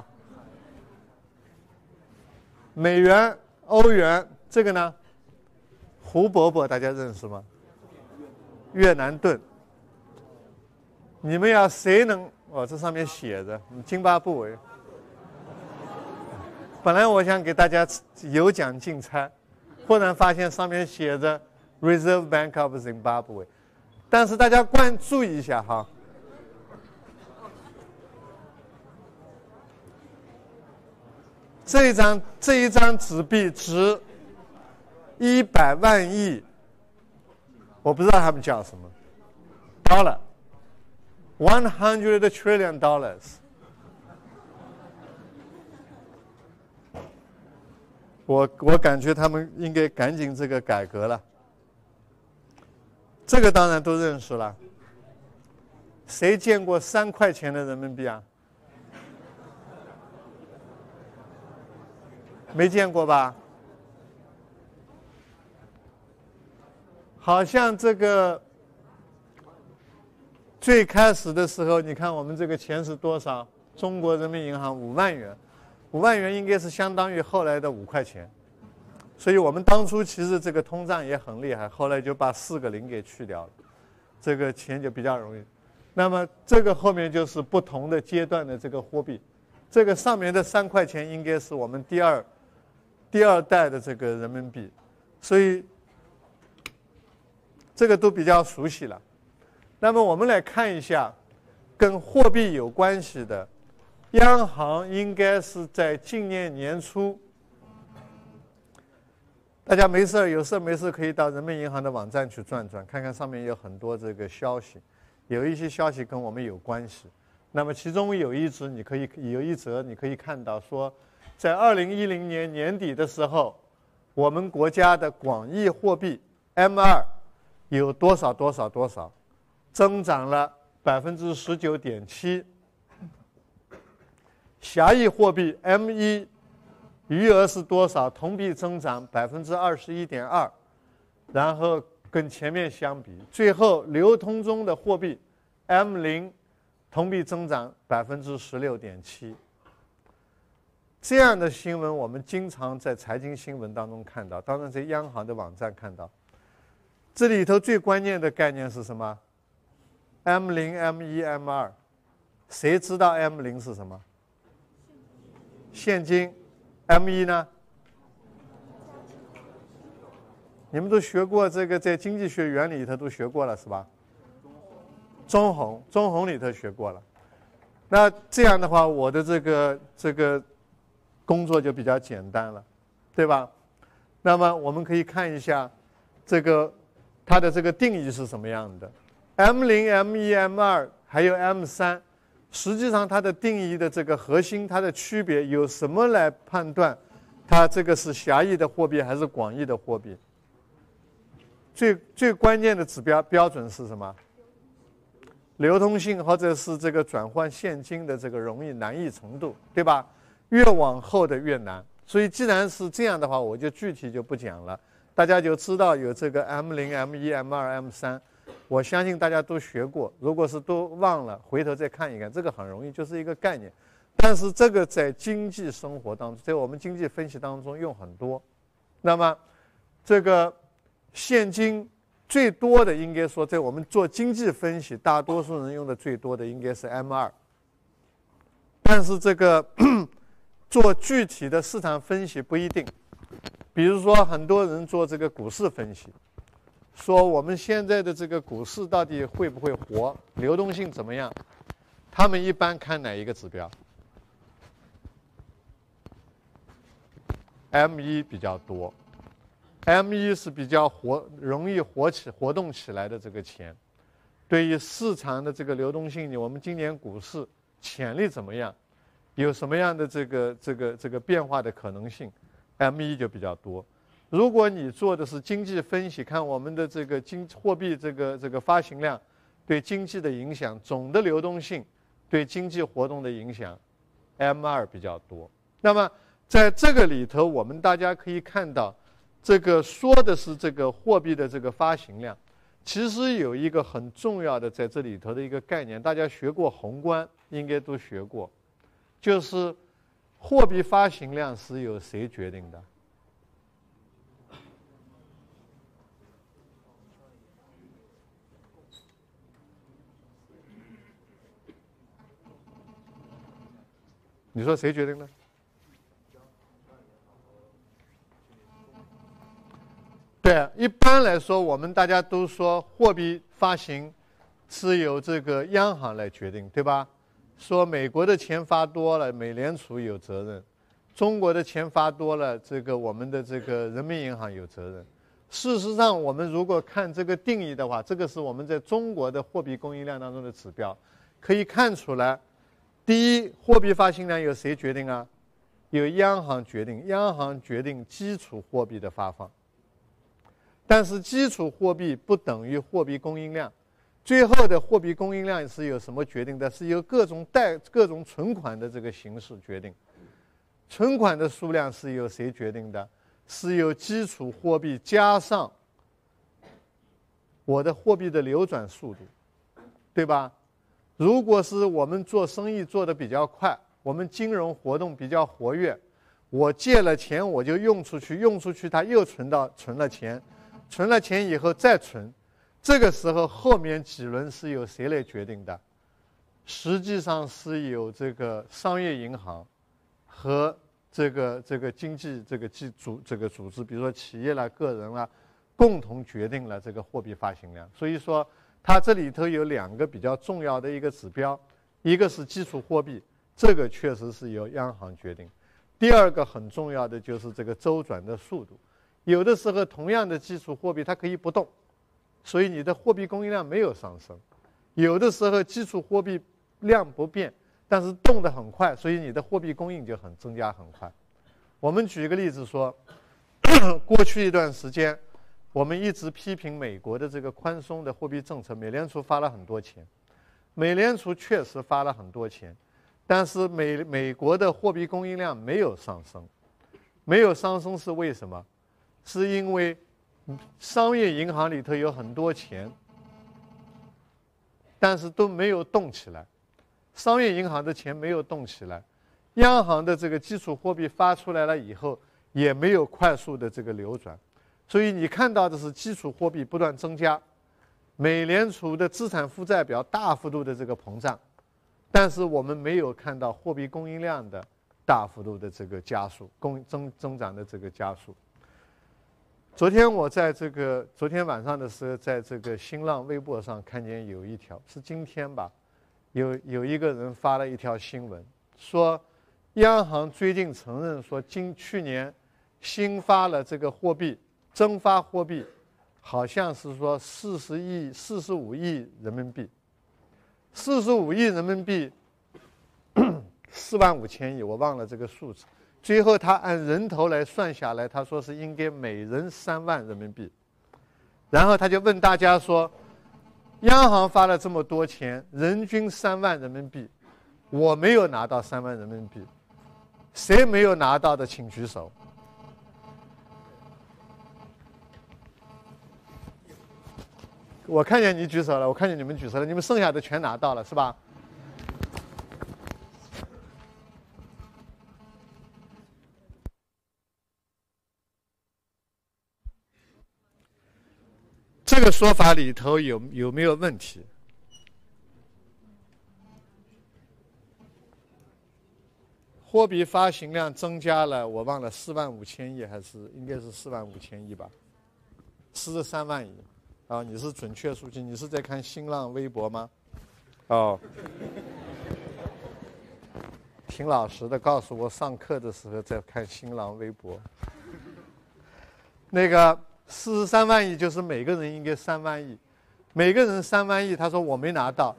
美元、欧元。这个呢？胡伯伯大家认识吗？越南盾。你们要谁能？哦，这上面写着津巴布韦。本来我想给大家有奖竞猜，忽然发现上面写着 Reserve Bank of Zimbabwe， 但是大家关注一下哈，这一张这一张纸币值一百万亿，我不知道他们叫什么 ，dollar，one hundred trillion dollars。我我感觉他们应该赶紧这个改革了。这个当然都认识了。谁见过三块钱的人民币啊？没见过吧？好像这个最开始的时候，你看我们这个钱是多少？中国人民银行五万元，五万元应该是相当于后来的五块钱，所以我们当初其实这个通胀也很厉害，后来就把四个零给去掉了，这个钱就比较容易。那么这个后面就是不同的阶段的这个货币，这个上面的三块钱应该是我们第二第二代的这个人民币，所以这个都比较熟悉了。那么我们来看一下跟货币有关系的，央行应该是在今年年初，大家没事有事没事可以到人民银行的网站去转转，看看上面有很多这个消息，有一些消息跟我们有关系。那么其中有一则你可以有一则你可以看到说，在二零一零年年底的时候，我们国家的广义货币 M 二 有多少多少多少，增长了百分之十九点七。狭义货币 M 一 余额是多少？同比增长百分之二十一点二，然后跟前面相比，最后流通中的货币 M 零 同比增长百分之十六点七。这样的新闻我们经常在财经新闻当中看到，当然在央行的网站看到。这里头最关键的概念是什么 ？M 零、M 一、M 二，谁知道 M 零是什么？现金。M 一 呢？你们都学过这个，在经济学原理里头都学过了是吧？中红，中红里头学过了。那这样的话，我的这个这个工作就比较简单了，对吧？那么我们可以看一下这个它的这个定义是什么样的。M 零、M 一、M 二还有 M 三。实际上它的定义的这个核心，它的区别有什么来判断它这个是狭义的货币还是广义的货币？最最关键的指标标准是什么？流通性或者是这个转换现金的这个容易难易程度，对吧？越往后的越难。所以既然是这样的话，我就具体就不讲了，大家就知道有这个 M 零、M 一、M 二、M 三。我相信大家都学过，如果是都忘了，回头再看一看，这个很容易，就是一个概念。但是这个在经济生活当中，在我们经济分析当中用很多。那么，这个现金最多的，应该说在我们做经济分析，大多数人用的最多的应该是 M 二。但是这个做具体的市场分析不一定。 比如说很多人做这个股市分析，说我们现在的这个股市到底会不会活，流动性怎么样？他们一般看哪一个指标 ？M 一 比较多 ，M 一 是比较活、容易活起、活动起来的这个钱。对于市场的这个流动性，我们今年股市潜力怎么样？有什么样的这个这个这个变化的可能性 ？M 一 就比较多。如果你做的是经济分析，看我们的这个经货币这个这个发行量对经济的影响，总的流动性对经济活动的影响 ，M 二 比较多。那么在这个里头，我们大家可以看到，这个说的是这个货币的这个发行量，其实有一个很重要的在这里头的一个概念，大家学过宏观，应该都学过，就是货币发行量是由谁决定的？你说谁决定的？对，一般来说，我们大家都说货币发行是由这个央行来决定，对吧？说美国的钱发多了，美联储有责任；中国的钱发多了，这个我们的这个人民银行有责任。事实上，我们如果看这个定义的话，这个是我们在中国的货币供应量当中的指标，可以看出来。第一，货币发行量由谁决定啊？由央行决定，央行决定基础货币的发放。但是基础货币不等于货币供应量，最后的货币供应量是由什么决定的？是由各种贷、各种存款的这个形式决定。存款的数量是由谁决定的？是由基础货币加上我的货币的流转速度，对吧？如果是我们做生意做得比较快，我们金融活动比较活跃，我借了钱我就用出去，用出去它又存到存了钱，存了钱以后再存，这个时候后面几轮是由谁来决定的？实际上是由这个商业银行和这个这个经济这个基组这个组织，比如说企业啦、个人啦，共同决定了这个货币发行量。所以说。它这里头有两个比较重要的一个指标，一个是基础货币，这个确实是由央行决定；第二个很重要的就是这个周转的速度。有的时候同样的基础货币它可以不动，所以你的货币供应量没有上升；有的时候基础货币量不变，但是动得很快，所以你的货币供应就很增加很快。我们举一个例子说，过去一段时间。我们一直批评美国的这个宽松的货币政策，美联储发了很多钱，美联储确实发了很多钱，但是美美国的货币供应量没有上升，没有上升是为什么？是因为商业银行里头有很多钱，但是都没有动起来，商业银行的钱没有动起来，央行的这个基础货币发出来了以后，也没有快速的这个流转。所以你看到的是基础货币不断增加，美联储的资产负债表大幅度的这个膨胀，但是我们没有看到货币供应量的大幅度的这个加速，供增增长的这个加速。昨天我在这个昨天晚上的时候，在这个新浪微博上看见有一条，是今天吧，有有一个人发了一条新闻，说央行最近承认说，今去年新发了这个货币。增发货币好像是说四十亿、四十五亿人民币，四十五亿人民币，四万五千亿，我忘了这个数字。最后他按人头来算下来，他说是应该每人三万人民币。然后他就问大家说，央行发了这么多钱，人均三万人民币，我没有拿到三万人民币，谁没有拿到的请举手。我看见你举手了，我看见你们举手了，你们剩下的全拿到了，是吧？这个说法里头有有没有问题？ 货币发行量增加了，我忘了四万五千亿还是应该是四万五千亿吧，四十三万亿。啊，你是准确数据？你是在看新浪微博吗？哦，挺老实的告诉我，上课的时候在看新浪微博。那个四十三万亿就是每个人应该三万亿，每个人三万亿，他说我没拿到。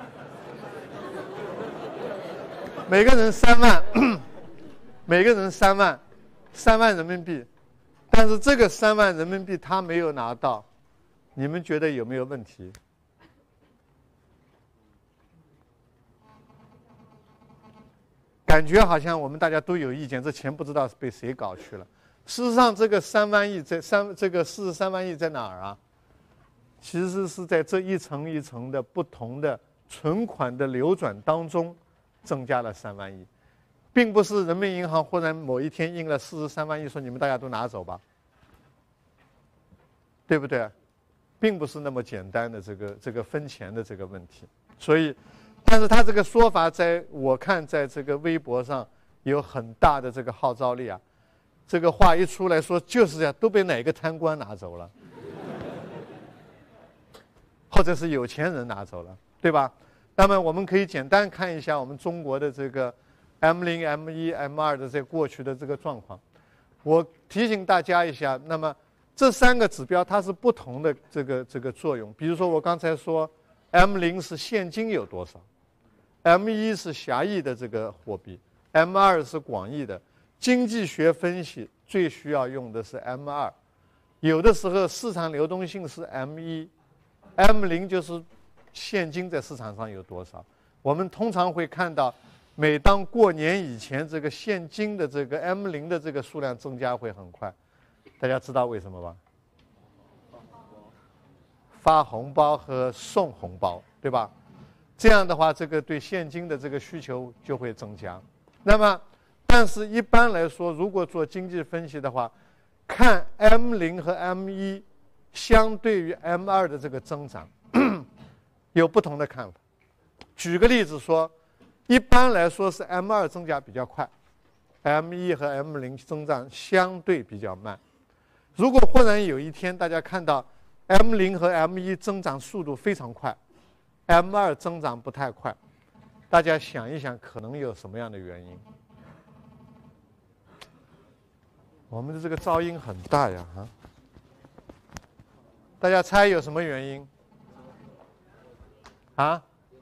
每个人三万，每个人三万，三万人民币，但是这个三万人民币他没有拿到，你们觉得有没有问题？感觉好像我们大家都有意见，这钱不知道是被谁搞去了。事实上，这个三万亿在三这个四十三万亿在哪儿啊？其实是在这一层一层的不同的存款的流转当中增加了三万亿，并不是人民银行忽然某一天印了四十三万亿，说你们大家都拿走吧，对不对？并不是那么简单的这个这个分钱的这个问题。所以，但是他这个说法在我看在这个微博上有很大的这个号召力啊。这个话一出来说，就是这样，都被哪个贪官拿走了，或者是有钱人拿走了，对吧？那么我们可以简单看一下我们中国的这个 M 零、M 一、M 二的在过去的这个状况。我提醒大家一下，那么这三个指标它是不同的这个这个作用。比如说我刚才说 M 零是现金有多少， M 一是狭义的这个货币， M 二是广义的。经济学分析最需要用的是 M 二， 有的时候市场流动性是 M 一， M 零就是现金在市场上有多少。我们通常会看到，每当过年以前，这个现金的这个 M 零的这个数量增加会很快。大家知道为什么吧？发红包和送红包，对吧？这样的话，这个对现金的这个需求就会增加。那么但是一般来说，如果做经济分析的话，看 M 零和 M 一相对于 M 二的这个增长有不同的看法。举个例子说，一般来说是 M 二增加比较快， M 一和 M 零增长相对比较慢。如果忽然有一天大家看到 M 零和 M 一增长速度非常快， M 二增长不太快，大家想一想可能有什么样的原因？我们的这个噪音很大呀，哈！大家猜有什么原因？啊？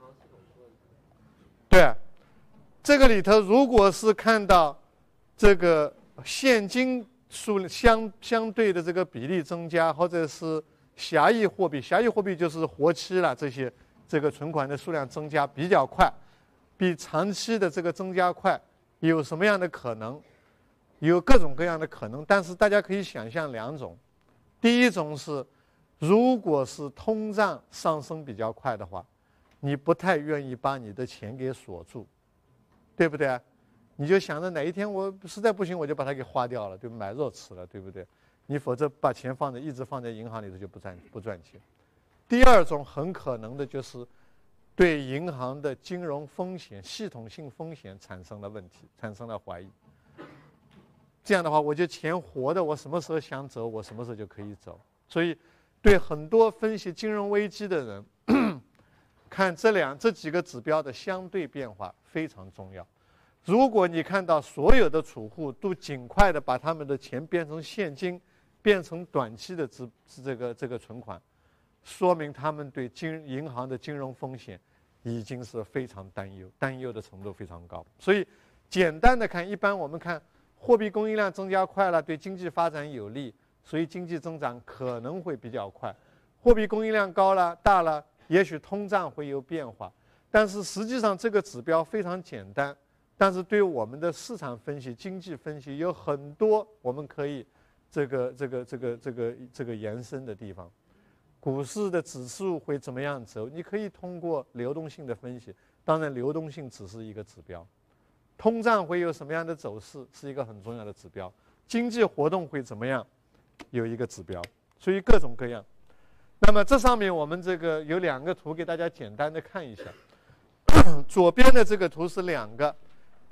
对，这个里头如果是看到这个现金数量相相对的这个比例增加，或者是狭义货币，狭义货币就是活期了，这些这个存款的数量增加比较快，比长期的这个增加快，有什么样的可能？有各种各样的可能，但是大家可以想象两种。第一种是，如果是通胀上升比较快的话，你不太愿意把你的钱给锁住，对不对？你就想着哪一天我实在不行，我就把它给花掉了，对，买肉吃了，对不对？你否则把钱放在一直放在银行里头就不赚不赚钱。第二种很可能的就是对银行的金融风险、系统性风险产生了问题，产生了怀疑。这样的话，我就钱活的，我什么时候想走，我什么时候就可以走。所以，对很多分析金融危机的人，看这两这几个指标的相对变化非常重要。如果你看到所有的储户都尽快的把他们的钱变成现金，变成短期的资这个这个存款，说明他们对金银行的金融风险已经是非常担忧，担忧的程度非常高。所以，简单的看，一般我们看。货币供应量增加快了，对经济发展有利，所以经济增长可能会比较快。货币供应量高了、大了，也许通胀会有变化。但是实际上这个指标非常简单，但是对我们的市场分析、经济分析有很多我们可以这个、这个、这个、这个、这个延伸的地方。股市的指数会怎么样走？你可以通过流动性的分析，当然流动性只是一个指标。通胀会有什么样的走势是一个很重要的指标，经济活动会怎么样有一个指标，所以各种各样。那么这上面我们这个有两个图给大家简单的看一下。左边的这个图是两个，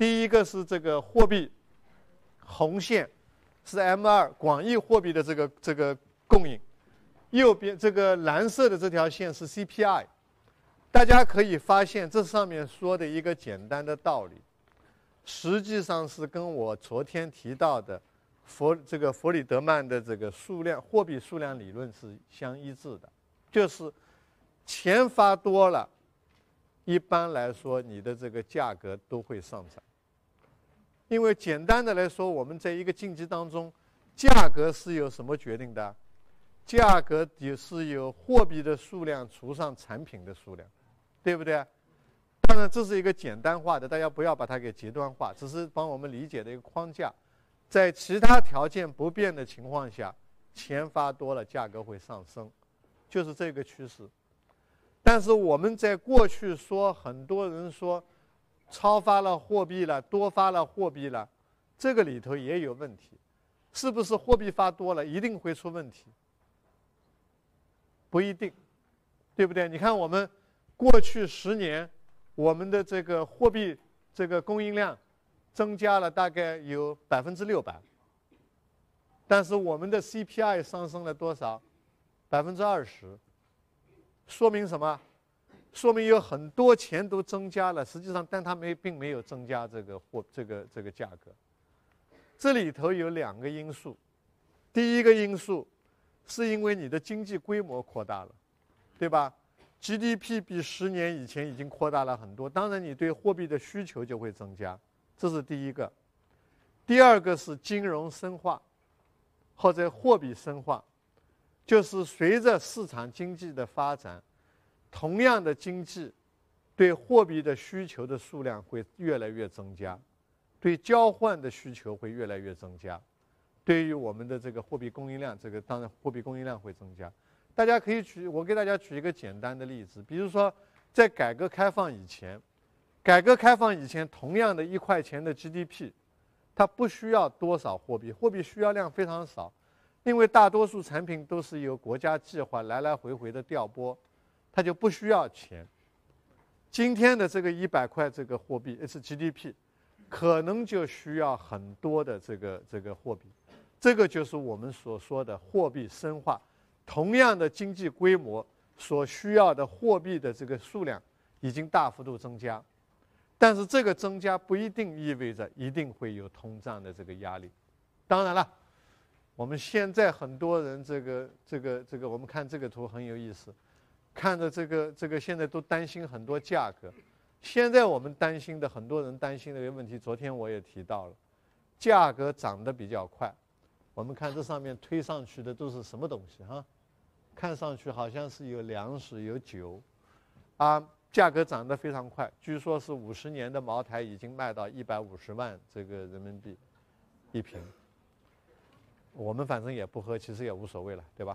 第一个是这个货币，红线是 M 二 广义货币的这个这个供应，右边这个蓝色的这条线是 C P I。大家可以发现，这上面说的一个简单的道理，实际上是跟我昨天提到的弗这个弗里德曼的这个数量货币数量理论是相一致的，就是钱发多了，一般来说你的这个价格都会上涨。因为简单的来说，我们在一个经济当中，价格是由什么决定的？价格也是由货币的数量除上产品的数量，对不对？当然这是一个简单化的，大家不要把它给极端化，只是帮我们理解的一个框架。在其他条件不变的情况下，钱发多了，价格会上升，就是这个趋势。但是我们在过去说，很多人说超发了货币了，多发了货币了，这个里头也有问题。是不是货币发多了一定会出问题？不一定，对不对？你看我们过去十年，我们的这个货币这个供应量增加了大概有百分之六百，但是我们的 C P I 上升了多少？百分之二十，说明什么？说明有很多钱都增加了，实际上，但它没并没有增加这个货这个这个价格。这里头有两个因素，第一个因素是因为你的经济规模扩大了，对吧 ？G D P 比十年以前已经扩大了很多，当然你对货币的需求就会增加，这是第一个。第二个是金融深化，或者货币深化，就是随着市场经济的发展，同样的经济对货币的需求的数量会越来越增加，对交换的需求会越来越增加，对于我们的这个货币供应量，这个当然货币供应量会增加。大家可以举，我给大家举一个简单的例子，比如说在改革开放以前，改革开放以前同样的一块钱的 G D P， 它不需要多少货币，货币需要量非常少，因为大多数产品都是由国家计划来来回回的调拨，它就不需要钱。今天的这个一百块这个货币是 G D P， 可能就需要很多的这个这个货币，这个就是我们所说的货币深化。同样的经济规模所需要的货币的这个数量已经大幅度增加，但是这个增加不一定意味着一定会有通胀的这个压力。当然了，我们现在很多人这个这个这个，我们看这个图很有意思，看着这个这个现在都担心很多价格。现在我们担心的很多人担心的一个问题，昨天我也提到了，价格涨得比较快。我们看这上面推上去的都是什么东西哈？看上去好像是有粮食有酒，啊，价格涨得非常快，据说是五十年的茅台已经卖到一百五十万这个人民币一瓶。我们反正也不喝，其实也无所谓了，对吧？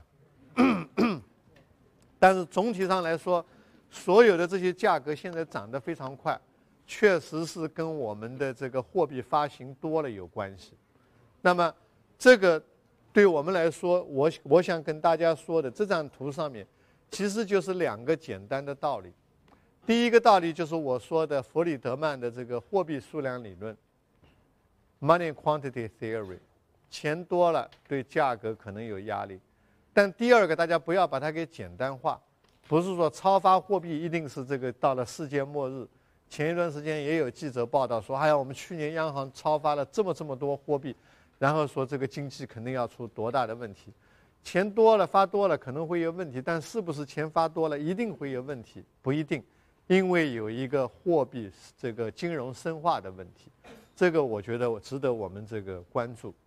但是总体上来说，所有的这些价格现在涨得非常快，确实是跟我们的这个货币发行多了有关系。那么这个对我们来说，我我想跟大家说的这张图上面，其实就是两个简单的道理。第一个道理就是我说的弗里德曼的这个货币数量理论 （Money Quantity Theory）， 钱多了对价格可能有压力。但第二个，大家不要把它给简单化，不是说超发货币一定是这个到了世界末日。前一段时间也有记者报道说，哎呀，我们去年央行超发了这么这么多货币。然后说这个经济肯定要出多大的问题，钱多了发多了可能会有问题，但是不是钱发多了一定会有问题？不一定，因为有一个货币这个金融深化的问题，这个我觉得值得我们这个关注。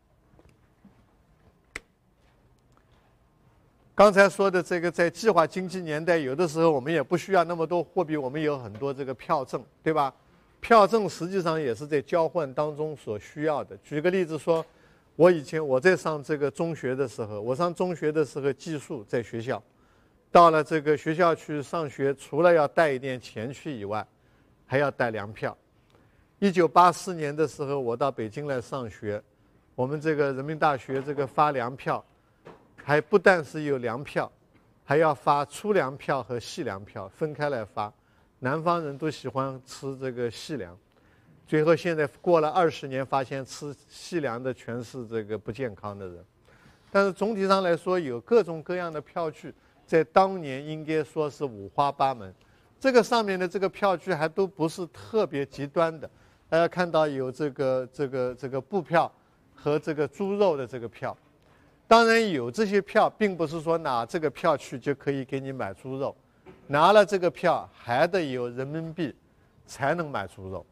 刚才说的这个在计划经济年代，有的时候我们也不需要那么多货币，我们有很多这个票证，对吧？票证实际上也是在交换当中所需要的。举个例子说，我以前我在上这个中学的时候，我上中学的时候寄宿在学校，到了这个学校去上学，除了要带一点钱去以外，还要带粮票。一九八四年的时候，我到北京来上学，我们这个人民大学这个发粮票，还不但是有粮票，还要发粗粮票和细粮票分开来发。南方人都喜欢吃这个细粮。 最后现在过了二十年，发现吃细粮的全是这个不健康的人。但是总体上来说，有各种各样的票据，在当年应该说是五花八门。这个上面的这个票据还都不是特别极端的，大家看到有这个这个这个布票和这个猪肉的这个票。当然有这些票，并不是说拿这个票去就可以给你买猪肉，拿了这个票还得有人民币才能买猪肉。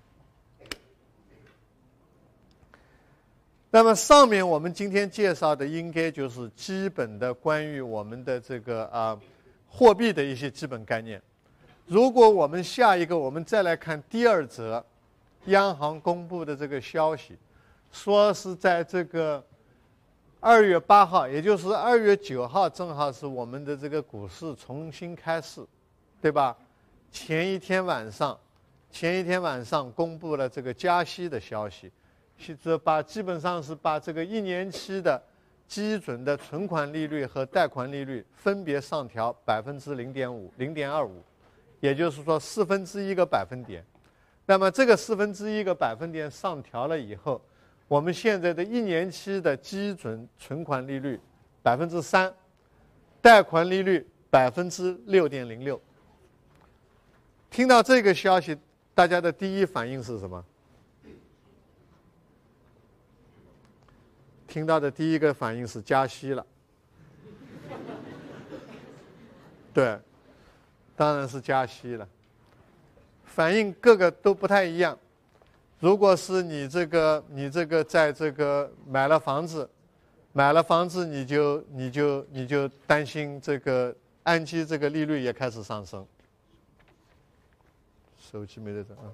那么上面我们今天介绍的应该就是基本的关于我们的这个啊货币的一些基本概念。如果我们下一个我们再来看第二则央行公布的这个消息，说是在这个二月八号，也就是二月九号，正好是我们的这个股市重新开市，对吧？前一天晚上，前一天晚上公布了这个加息的消息。是这把基本上是把这个一年期的基准的存款利率和贷款利率分别上调百分之零点五、零点二五，也就是说四分之一个百分点。那么这个四分之一个百分点上调了以后，我们现在的一年期的基准存款利率百分之三，贷款利率百分之六点零六。听到这个消息，大家的第一反应是什么？听到的第一个反应是加息了，对，当然是加息了。反应各个都不太一样。如果是你这个你这个在这个买了房子，买了房子你就你就你就担心这个按揭这个利率也开始上升。手机没得整啊。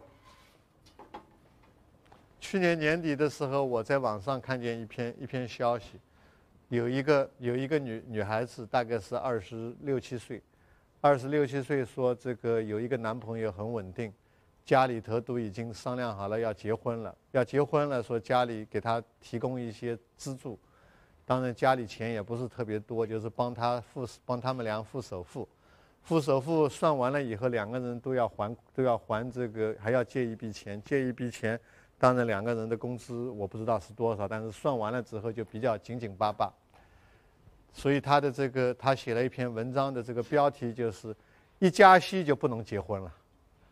去年年底的时候，我在网上看见一篇一篇消息，有一个有一个女女孩子，大概是二十六七岁，二十六七岁说这个有一个男朋友很稳定，家里头都已经商量好了要结婚了，要结婚了，说家里给她提供一些资助，当然家里钱也不是特别多，就是帮她付帮他们俩付首付，付首付算完了以后，两个人都要还都要还这个，还要借一笔钱，借一笔钱。当然，两个人的工资我不知道是多少，但是算完了之后就比较紧紧巴巴。所以他的这个，他写了一篇文章的这个标题就是“一加息就不能结婚了”。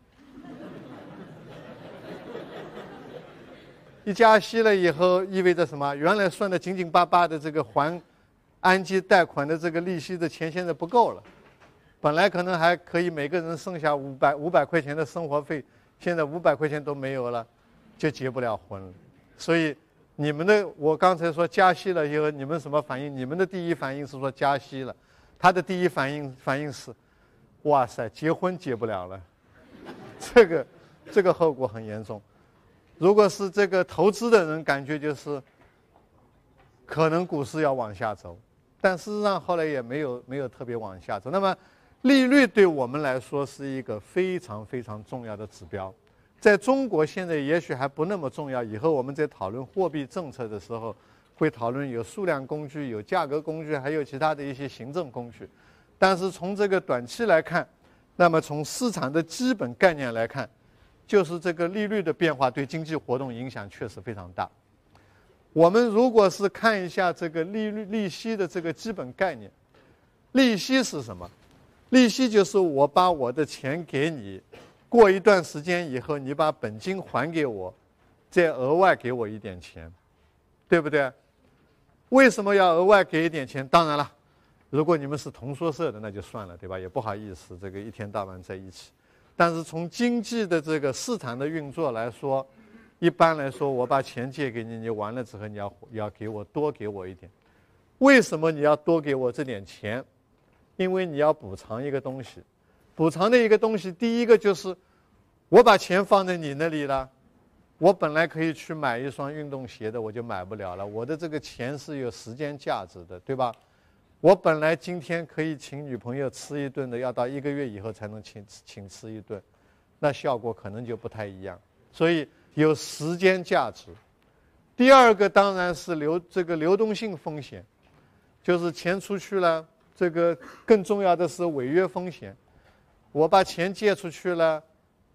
一加息了以后，意味着什么？原来算的紧紧巴巴的这个还按揭贷款的这个利息的钱，现在不够了。本来可能还可以每个人剩下五百五百块钱的生活费，现在五百块钱都没有了。就结不了婚了，所以你们的我刚才说加息了以后，你们什么反应？你们的第一反应是说加息了，他的第一反应反应是，哇塞，结婚结不了了，这个这个后果很严重。如果是这个投资的人，感觉就是可能股市要往下走，但事实上后来也没有没有特别往下走。那么利率对我们来说是一个非常非常重要的指标。在中国现在也许还不那么重要，以后我们在讨论货币政策的时候，会讨论有数量工具、有价格工具，还有其他的一些行政工具。但是从这个短期来看，那么从市场的基本概念来看，就是这个利率的变化对经济活动影响确实非常大。我们如果是看一下这个利率利息的这个基本概念，利息是什么？利息就是我把我的钱给你。过一段时间以后，你把本金还给我，再额外给我一点钱，对不对？为什么要额外给一点钱？当然了，如果你们是同宿舍的，那就算了，对吧？也不好意思，这个一天到晚在一起。但是从经济的这个市场的运作来说，一般来说，我把钱借给你，你完了之后，你要要给我多给我一点。为什么你要多给我这点钱？因为你要补偿一个东西。补偿的一个东西，第一个就是我把钱放在你那里了，我本来可以去买一双运动鞋的，我就买不了了。我的这个钱是有时间价值的，对吧？我本来今天可以请女朋友吃一顿的，要到一个月以后才能请请吃一顿，那效果可能就不太一样。所以有时间价值。第二个当然是流这个流动性风险，就是钱出去了，这个更重要的是违约风险。我把钱借出去了，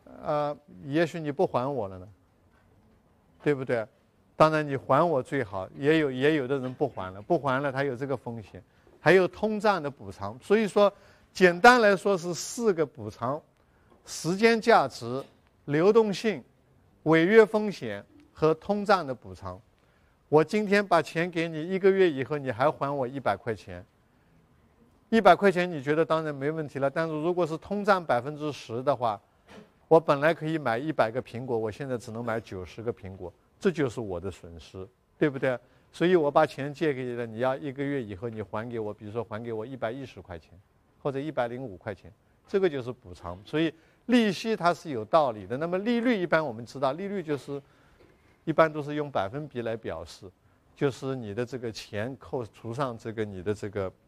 呃，也许你不还我了呢，对不对？当然你还我最好，也有也有的人不还了，不还了他有这个风险，还有通胀的补偿。所以说，简单来说是四个补偿：时间价值、流动性、违约风险和通胀的补偿。我今天把钱给你，一个月以后你还还我一百块钱，一百块钱你觉得当然没问题了。但是如果是通胀百分之十的话，我本来可以买一百个苹果，我现在只能买九十个苹果。这就是我的损失，对不对？所以我把钱借给你了，你要一个月以后你还给我，比如说还给我一百一十块钱，或者一百零五块钱，这个就是补偿。所以利息它是有道理的。那么利率一般我们知道，利率就是一般都是用百分比来表示，就是你的这个钱扣除上这个你的这个。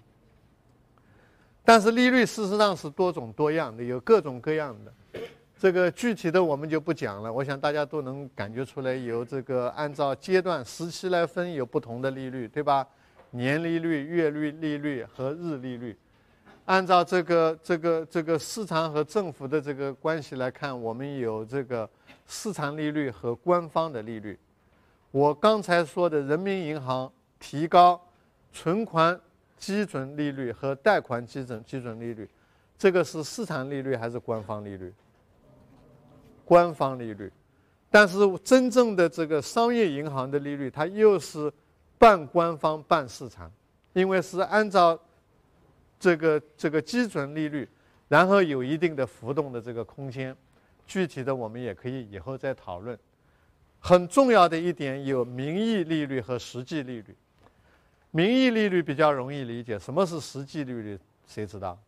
但是利率事实上是多种多样的，有各种各样的。这个具体的我们就不讲了，我想大家都能感觉出来，有这个按照阶段时期来分，有不同的利率，对吧？年利率、月率利率和日利率。按照这个这个这个市场和政府的这个关系来看，我们有这个市场利率和官方的利率。我刚才说的人民银行提高存款基准利率和贷款基准基准利率，这个是市场利率还是官方利率？官方利率。但是真正的这个商业银行的利率，它又是半官方半市场，因为是按照这个这个基准利率，然后有一定的浮动的这个空间。具体的我们也可以以后再讨论。很重要的一点有名义利率和实际利率。名义利率比较容易理解，什么是实际利率？谁知道？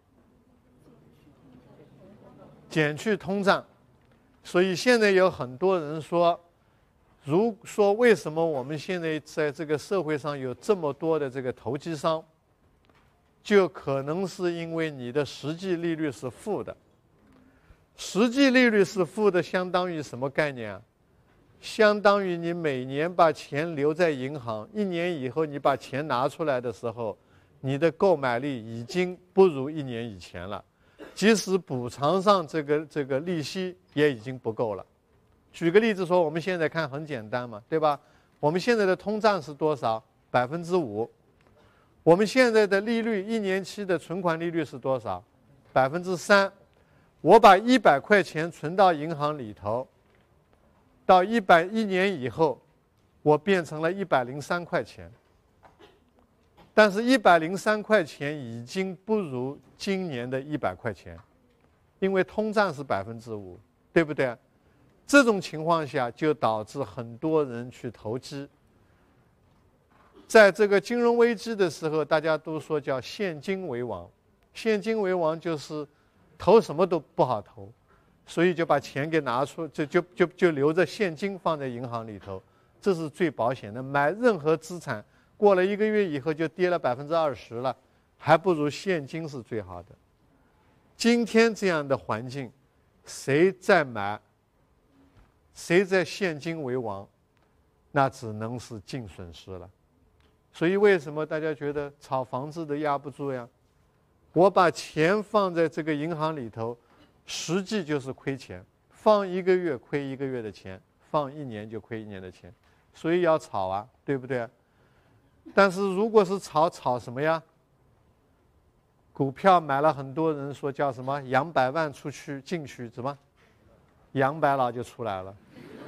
减去通胀。所以现在有很多人说，如说为什么我们现在在这个社会上有这么多的这个投机商，就可能是因为你的实际利率是负的。实际利率是负的，相当于什么概念啊？相当于你每年把钱留在银行，一年以后你把钱拿出来的时候，你的购买力已经不如一年以前了。即使补偿上这个这个利息也已经不够了。举个例子说，我们现在看很简单嘛，对吧？我们现在的通胀是多少？百分之五。我们现在的利率，一年期的存款利率是多少？百分之三。我把一百块钱存到银行里头，到一百一年以后，我变成了一百零三块钱。但是一百零三块钱已经不如今年的一百块钱，因为通胀是百分之五，对不对？这种情况下就导致很多人去投机。在这个金融危机的时候，大家都说叫现金为王，现金为王就是投什么都不好投，所以就把钱给拿出，就就就就留着现金放在银行里头，这是最保险的。买任何资产，过了一个月以后就跌了百分之二十了，还不如现金是最好的。今天这样的环境，谁在买，谁在现金为王，那只能是净损失了。所以为什么大家觉得炒房子的压不住呀？我把钱放在这个银行里头，实际就是亏钱，放一个月亏一个月的钱，放一年就亏一年的钱，所以要炒啊，对不对？但是如果是炒炒什么呀？股票买了很多人说叫什么养百万出去进去什么，养百老就出来了，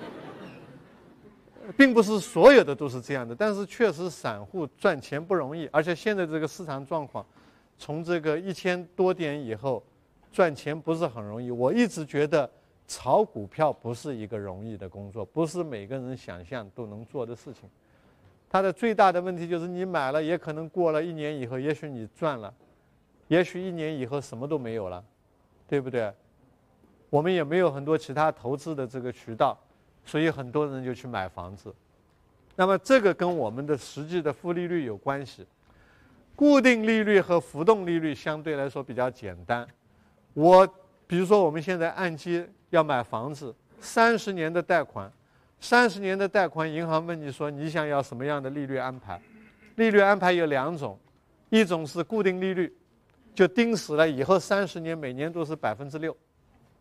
并不是所有的都是这样的，但是确实散户赚钱不容易，而且现在这个市场状况，从这个一千多点以后，赚钱不是很容易。我一直觉得炒股票不是一个容易的工作，不是每个人想象都能做的事情。它的最大的问题就是你买了，也可能过了一年以后，也许你赚了，也许一年以后什么都没有了，对不对？我们也没有很多其他投资的这个渠道，所以很多人就去买房子。那么这个跟我们的实际的负利率有关系。固定利率和浮动利率相对来说比较简单。我比如说我们现在按揭要买房子，三十年的贷款。三十年的贷款，银行问你说你想要什么样的利率安排？利率安排有两种，一种是固定利率，就定死了，以后三十年每年都是百分之六，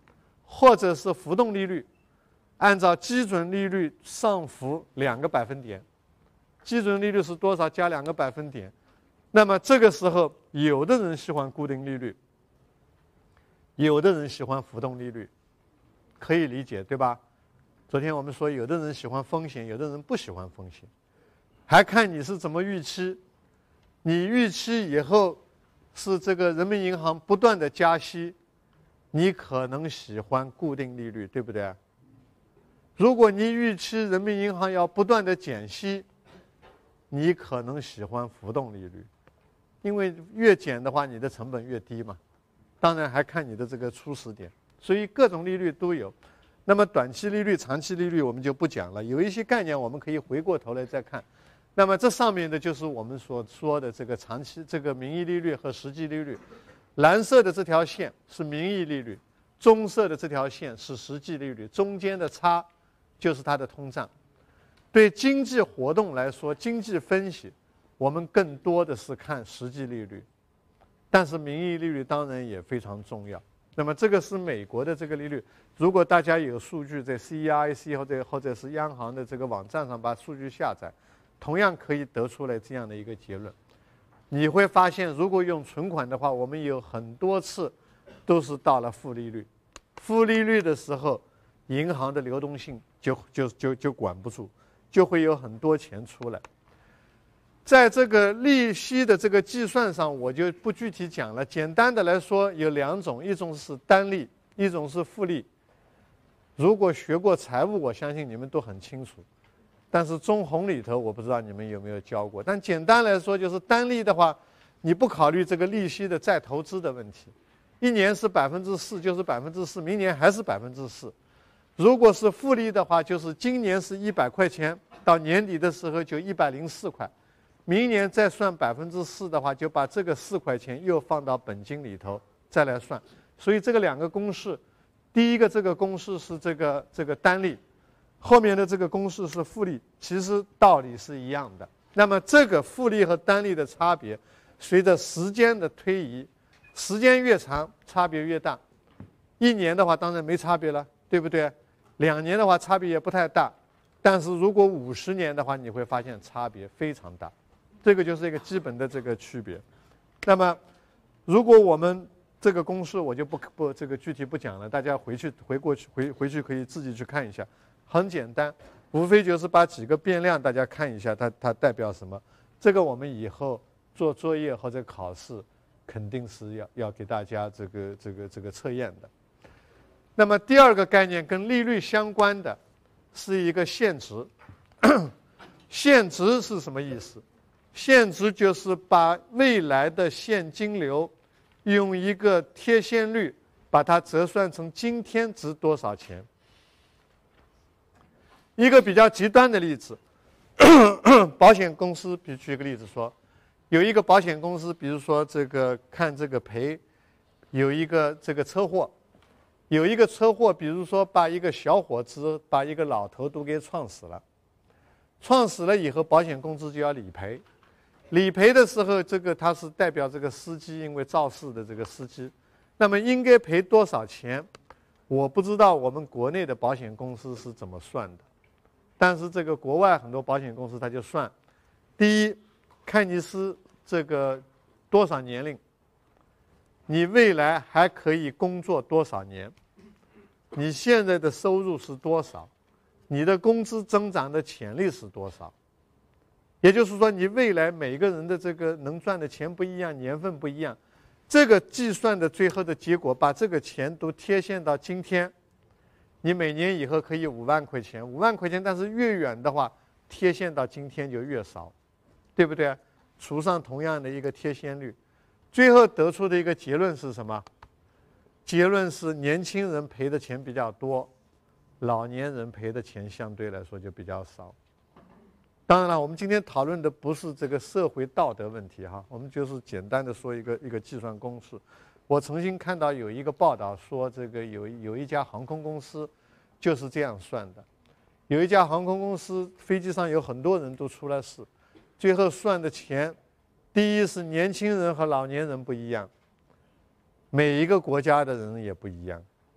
或者是浮动利率，按照基准利率上浮两个百分点，基准利率是多少？加两个百分点。那么这个时候，有的人喜欢固定利率，有的人喜欢浮动利率，可以理解，对吧？昨天我们说，有的人喜欢风险，有的人不喜欢风险，还看你是怎么预期。你预期以后是这个人民银行不断的加息，你可能喜欢固定利率，对不对？如果你预期人民银行要不断的减息，你可能喜欢浮动利率，因为越减的话，你的成本越低嘛。当然还看你的这个初始点，所以各种利率都有。那么短期利率、长期利率我们就不讲了，有一些概念我们可以回过头来再看。那么这上面的就是我们所说的这个长期这个名义利率和实际利率。蓝色的这条线是名义利率，棕色的这条线是实际利率，中间的差就是它的通胀。对经济活动来说，经济分析我们更多的是看实际利率，但是名义利率当然也非常重要。那么这个是美国的这个利率，如果大家有数据在 C E R I C 或者或者是央行的这个网站上把数据下载，同样可以得出来这样的一个结论。你会发现，如果用存款的话，我们有很多次都是到了负利率。负利率的时候，银行的流动性就就就就管不住，就会有很多钱出来。在这个利息的这个计算上，我就不具体讲了。简单的来说，有两种，一种是单利，一种是复利。如果学过财务，我相信你们都很清楚。但是中红里头，我不知道你们有没有教过。但简单来说，就是单利的话，你不考虑这个利息的再投资的问题，一年是百分之四，就是百分之四，明年还是百分之四。如果是复利的话，就是今年是一百块钱，到年底的时候就一百零四块，明年再算百分之四的话，就把这个四块钱又放到本金里头再来算。所以这个两个公式，第一个这个公式是这个这个单利。后面的这个公式是复利，其实道理是一样的。那么这个复利和单利的差别，随着时间的推移，时间越长，差别越大。一年的话，当然没差别了，对不对？两年的话，差别也不太大。但是如果五十年的话，你会发现差别非常大。这个就是一个基本的这个区别。那么，如果我们这个公式我就不不这个具体不讲了，大家回去回过去回回去可以自己去看一下。很简单，无非就是把几个变量大家看一下它，它代表什么。这个我们以后做作业或者考试，肯定是要要给大家这个这个这个测验的。那么第二个概念跟利率相关的，是一个现值。现值是什么意思？现值就是把未来的现金流用一个贴现率把它折算成今天值多少钱。一个比较极端的例子，保险公司，比如举个例子说，有一个保险公司，比如说这个看这个赔，有一个这个车祸，有一个车祸，比如说把一个小伙子把一个老头都给撞死了，撞死了以后，保险公司就要理赔，理赔的时候，这个他是代表这个司机，因为肇事的这个司机，那么应该赔多少钱？我不知道我们国内的保险公司是怎么算的。但是这个国外很多保险公司他就算，第一，看你是这个多少年龄，你未来还可以工作多少年，你现在的收入是多少，你的工资增长的潜力是多少。也就是说，你未来每个人的这个能赚的钱不一样，年份不一样，这个计算的最后的结果，把这个钱都贴现到今天。你每年以后可以五万块钱，五万块钱，但是越远的话，贴现到今天就越少，对不对？除上同样的一个贴现率，最后得出的一个结论是什么？结论是年轻人赔的钱比较多，老年人赔的钱相对来说就比较少。当然了，我们今天讨论的不是这个社会道德问题哈，我们就是简单的说一个一个计算公式。我曾经看到有一个报道说，这个有有一家航空公司就是这样算的。有一家航空公司飞机上有很多人都出了事，最后算的钱，第一是年轻人和老年人不一样，每一个国家的人也不一样，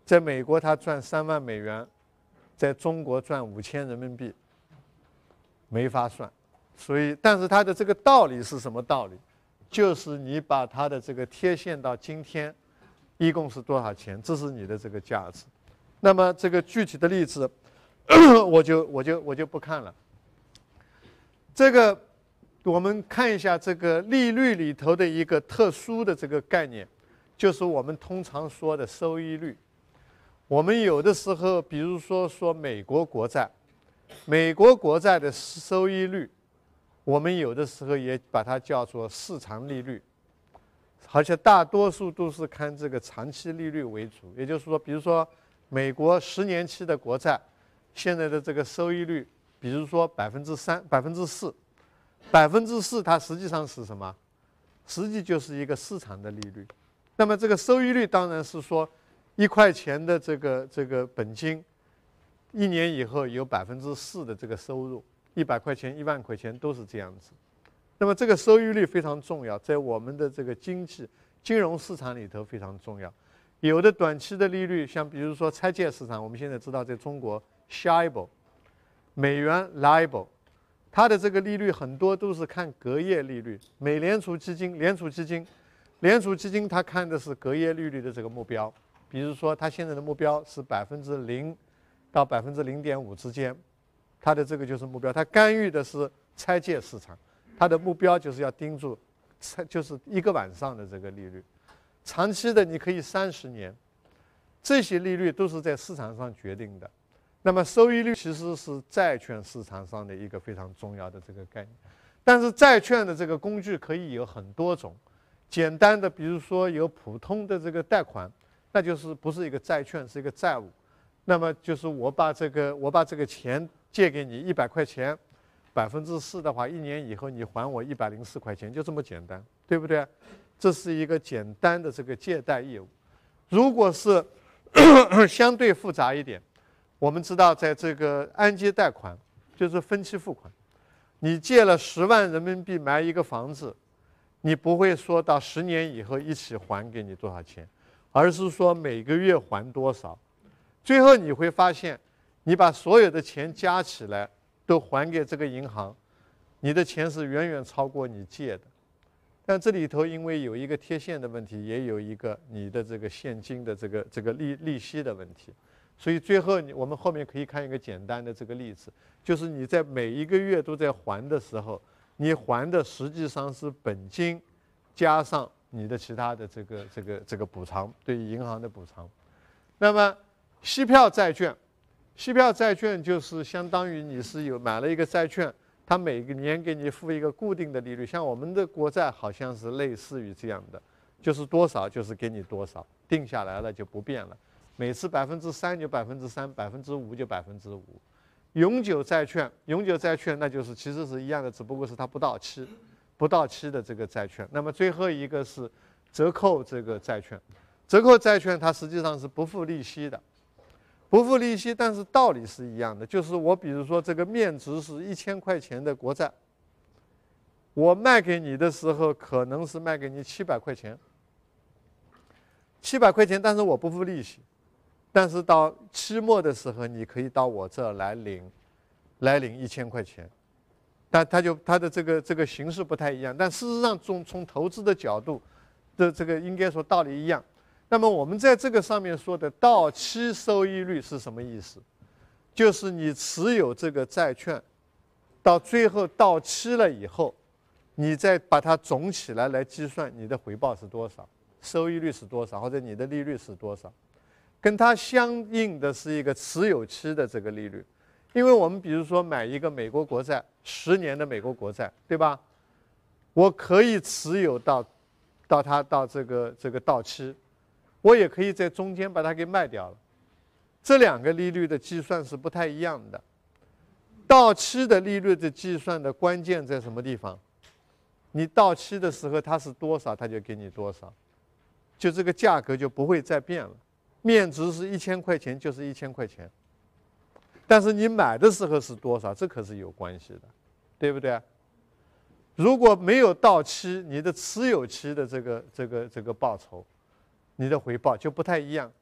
在美国他赚三万美元，在中国赚五千人民币，没法算。所以，但是它的这个道理是什么道理？就是你把它的这个贴现到今天，一共是多少钱？这是你的这个价值。那么这个具体的例子，我就我就我就不看了。这个我们看一下这个利率里头的一个特殊的这个概念，就是我们通常说的收益率。我们有的时候，比如说说美国国债，美国国债的收益率，我们有的时候也把它叫做市场利率，而且大多数都是看这个长期利率为主。也就是说，比如说美国十年期的国债，现在的这个收益率，比如说百分之三、百分之四，百分之四它实际上是什么？实际就是一个市场的利率。那么这个收益率当然是说，一块钱的这个这个本金，一年以后有百分之四的这个收入，一百块钱、一万块钱都是这样子。那么这个收益率非常重要，在我们的这个经济金融市场里头非常重要。有的短期的利率，像比如说拆借市场，我们现在知道在中国 S H I B O、美元 L I B O R， 它的这个利率很多都是看隔夜利率。美联储基金、联储基金、联储基金它看的是隔夜利率的这个目标。比如说，它现在的目标是百分之零到百分之零点五之间，它的这个就是目标。它干预的是拆借市场，它的目标就是要盯住，就是一个晚上的这个利率。长期的你可以三十年，这些利率都是在市场上决定的。那么收益率其实是债券市场上的一个非常重要的这个概念。但是债券的这个工具可以有很多种，简单的比如说有普通的这个贷款。那就是不是一个债券，是一个债务。那么就是我把这个我把这个钱借给你一百块钱，百分之四的话，一年以后你还我一百零四块钱，就这么简单，对不对？这是一个简单的这个借贷业务。如果是相对复杂一点，我们知道在这个按揭贷款就是分期付款，你借了十万人民币买一个房子，你不会说到十年以后一起还给你多少钱。而是说每个月还多少，最后你会发现，你把所有的钱加起来都还给这个银行，你的钱是远远超过你借的。但这里头因为有一个贴现的问题，也有一个你的这个现金的这个这个利利息的问题，所以最后你我们后面可以看一个简单的这个例子，就是你在每一个月都在还的时候，你还的实际上是本金加上你的其他的这个这个这个补偿，对于银行的补偿。那么息票债券，息票债券就是相当于你是有买了一个债券，它每个年给你付一个固定的利率，像我们的国债好像是类似于这样的，就是多少就是给你多少，定下来了就不变了，每次百分之三就百分之三，百分之五就百分之五。永久债券，永久债券那就是其实是一样的，只不过是它不到期。不到期的这个债券。那么最后一个是折扣这个债券，折扣债券它实际上是不付利息的，不付利息，但是道理是一样的，就是我比如说这个面值是一千块钱的国债，我卖给你的时候可能是卖给你七百块钱，七百块钱，但是我不付利息，但是到期末的时候你可以到我这儿来领，来领一千块钱。但它就它的这个这个形式不太一样，但事实上从从投资的角度的这个应该说道理一样。那么我们在这个上面说的到期收益率是什么意思？就是你持有这个债券，到最后到期了以后，你再把它总起来来计算你的回报是多少，收益率是多少，或者你的利率是多少，跟它相应的是一个持有期的这个利率。因为我们比如说买一个美国国债，十年的美国国债，对吧？我可以持有到，到它到这个这个到期，我也可以在中间把它给卖掉了。这两个利率的计算是不太一样的。到期的利率的计算的关键在什么地方？你到期的时候它是多少，它就给你多少，就这个价格就不会再变了。面值是一千块钱就是一千块钱。但是你买的时候是多少，这可是有关系的，对不对？如果没有到期，你的持有期的这个这个这个报酬，你的回报就不太一样。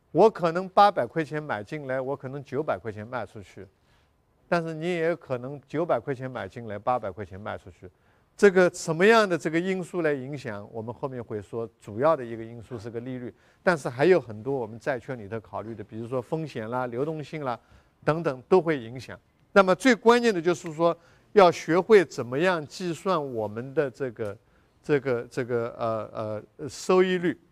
我可能八百块钱买进来，我可能九百块钱卖出去，但是你也有可能九百块钱买进来，八百块钱卖出去。这个什么样的这个因素来影响？我们后面会说，主要的一个因素是个利率，但是还有很多我们债券里头考虑的，比如说风险啦、流动性啦等等都会影响。那么最关键的就是说，要学会怎么样计算我们的这个这个这个呃呃收益率。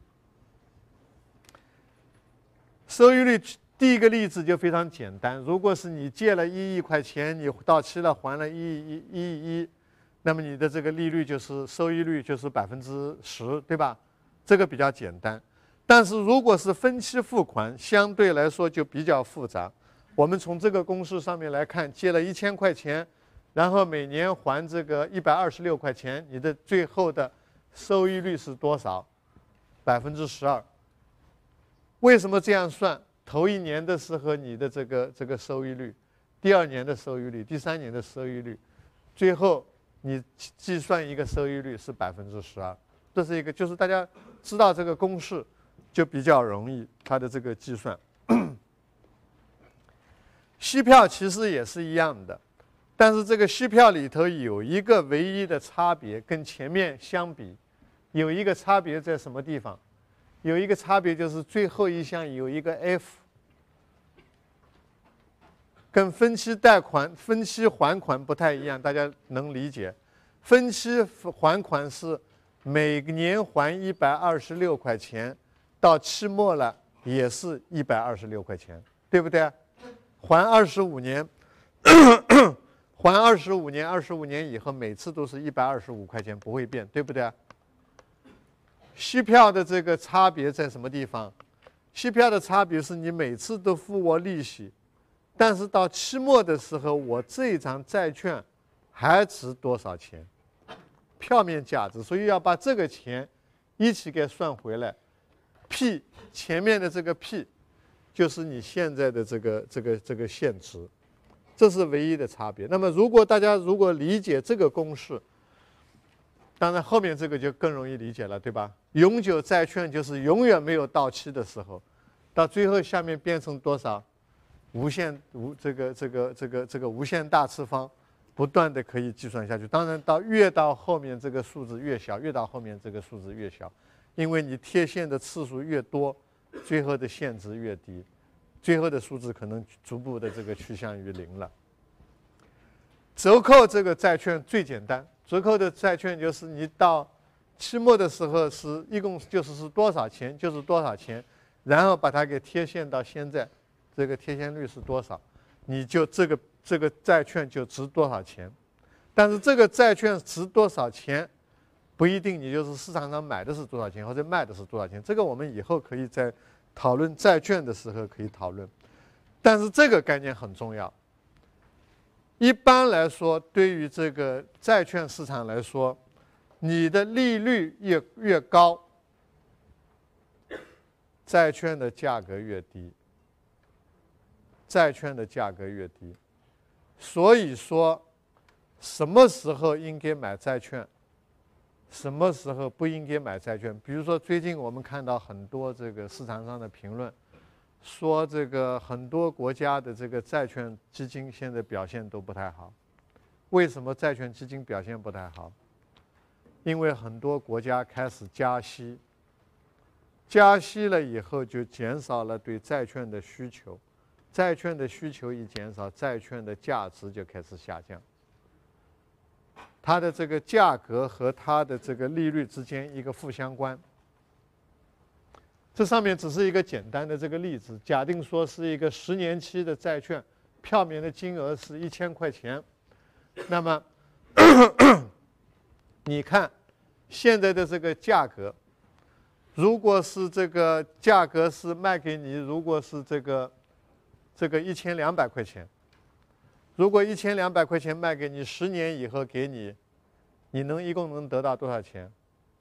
收益率第一个例子就非常简单，如果是你借了一亿块钱，你到期了还了一亿一亿一，那么你的这个利率就是收益率就是百分之十，对吧？这个比较简单。但是如果是分期付款，相对来说就比较复杂。我们从这个公式上面来看，借了一千块钱，然后每年还这个一百二十六块钱，你的最后的收益率是多少？百分之十二。为什么这样算？头一年的时候你的这个这个收益率，第二年的收益率，第三年的收益率，最后你计算一个收益率是百分之十二。这是一个，就是大家知道这个公式就比较容易它的这个计算。息票其实也是一样的，但是这个息票里头有一个唯一的差别，跟前面相比，有一个差别在什么地方？有一个差别就是最后一项有一个 F， 跟分期贷款、分期还款不太一样，大家能理解。分期还款是每年还一百二十六块钱，到期末了也是一百二十六块钱，对不对？还二十五年，还二十五年，二十五年以后每次都是一百二十五块钱，不会变，对不对？息票的这个差别在什么地方？息票的差别是你每次都付我利息，但是到期末的时候，我这一张债券还值多少钱？票面价值，所以要把这个钱一起给算回来。P 前面的这个 P 就是你现在的这个这个这个现值，这是唯一的差别。那么如果大家如果理解这个公式，当然后面这个就更容易理解了，对吧？永久债券就是永远没有到期的时候，到最后下面变成多少？无限无这个这个这个这个无限大次方，不断的可以计算下去。当然到越到后面这个数字越小，越到后面这个数字越小，因为你贴现的次数越多，最后的现值越低，最后的数字可能逐步的这个趋向于零了。折扣这个债券最简单，折扣的债券就是你到期末的时候是一共就是是多少钱就是多少钱，然后把它给贴现到现在，这个贴现率是多少，你就这个这个债券就值多少钱。但是这个债券值多少钱，不一定你就是市场上买的是多少钱或者卖的是多少钱，这个我们以后可以在讨论债券的时候可以讨论。但是这个概念很重要。一般来说，对于这个债券市场来说，你的利率越越高，债券的价格越低，债券的价格越低。所以说，什么时候应该买债券，什么时候不应该买债券？比如说，最近我们看到很多这个市场上的评论，说这个很多国家的这个债券基金现在表现都不太好。为什么债券基金表现不太好？因为很多国家开始加息，加息了以后就减少了对债券的需求，债券的需求一减少，债券的价值就开始下降。它的这个价格和它的这个利率之间一个负相关。这上面只是一个简单的这个例子，假定说是一个十年期的债券，票面的金额是一千块钱，那么你看现在的这个价格，如果是这个价格是卖给你，如果是这个这个一千两百块钱，如果一千两百块钱卖给你，十年以后给你，你能一共能得到多少钱？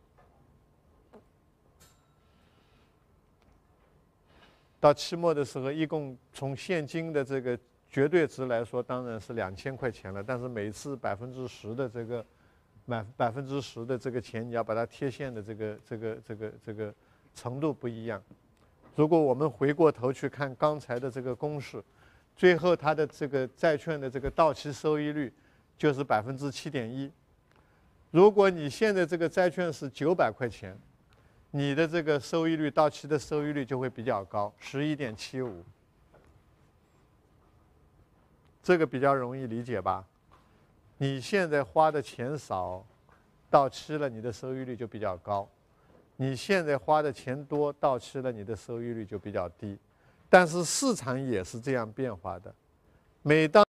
到期末的时候，一共从现金的这个绝对值来说，当然是两千块钱了。但是每次百分之十的这个百百分之十的这个钱，你要把它贴现的这个这个这个这个程度不一样， 如果我们回过头去看刚才的这个公式，最后它的这个债券的这个到期收益率就是百分之七点一。如果你现在这个债券是九百块钱，你的这个收益率到期的收益率就会比较高，十一点七五。这个比较容易理解吧？你现在花的钱少，到期了你的收益率就比较高；你现在花的钱多，到期了你的收益率就比较低。但是市场也是这样变化的，每当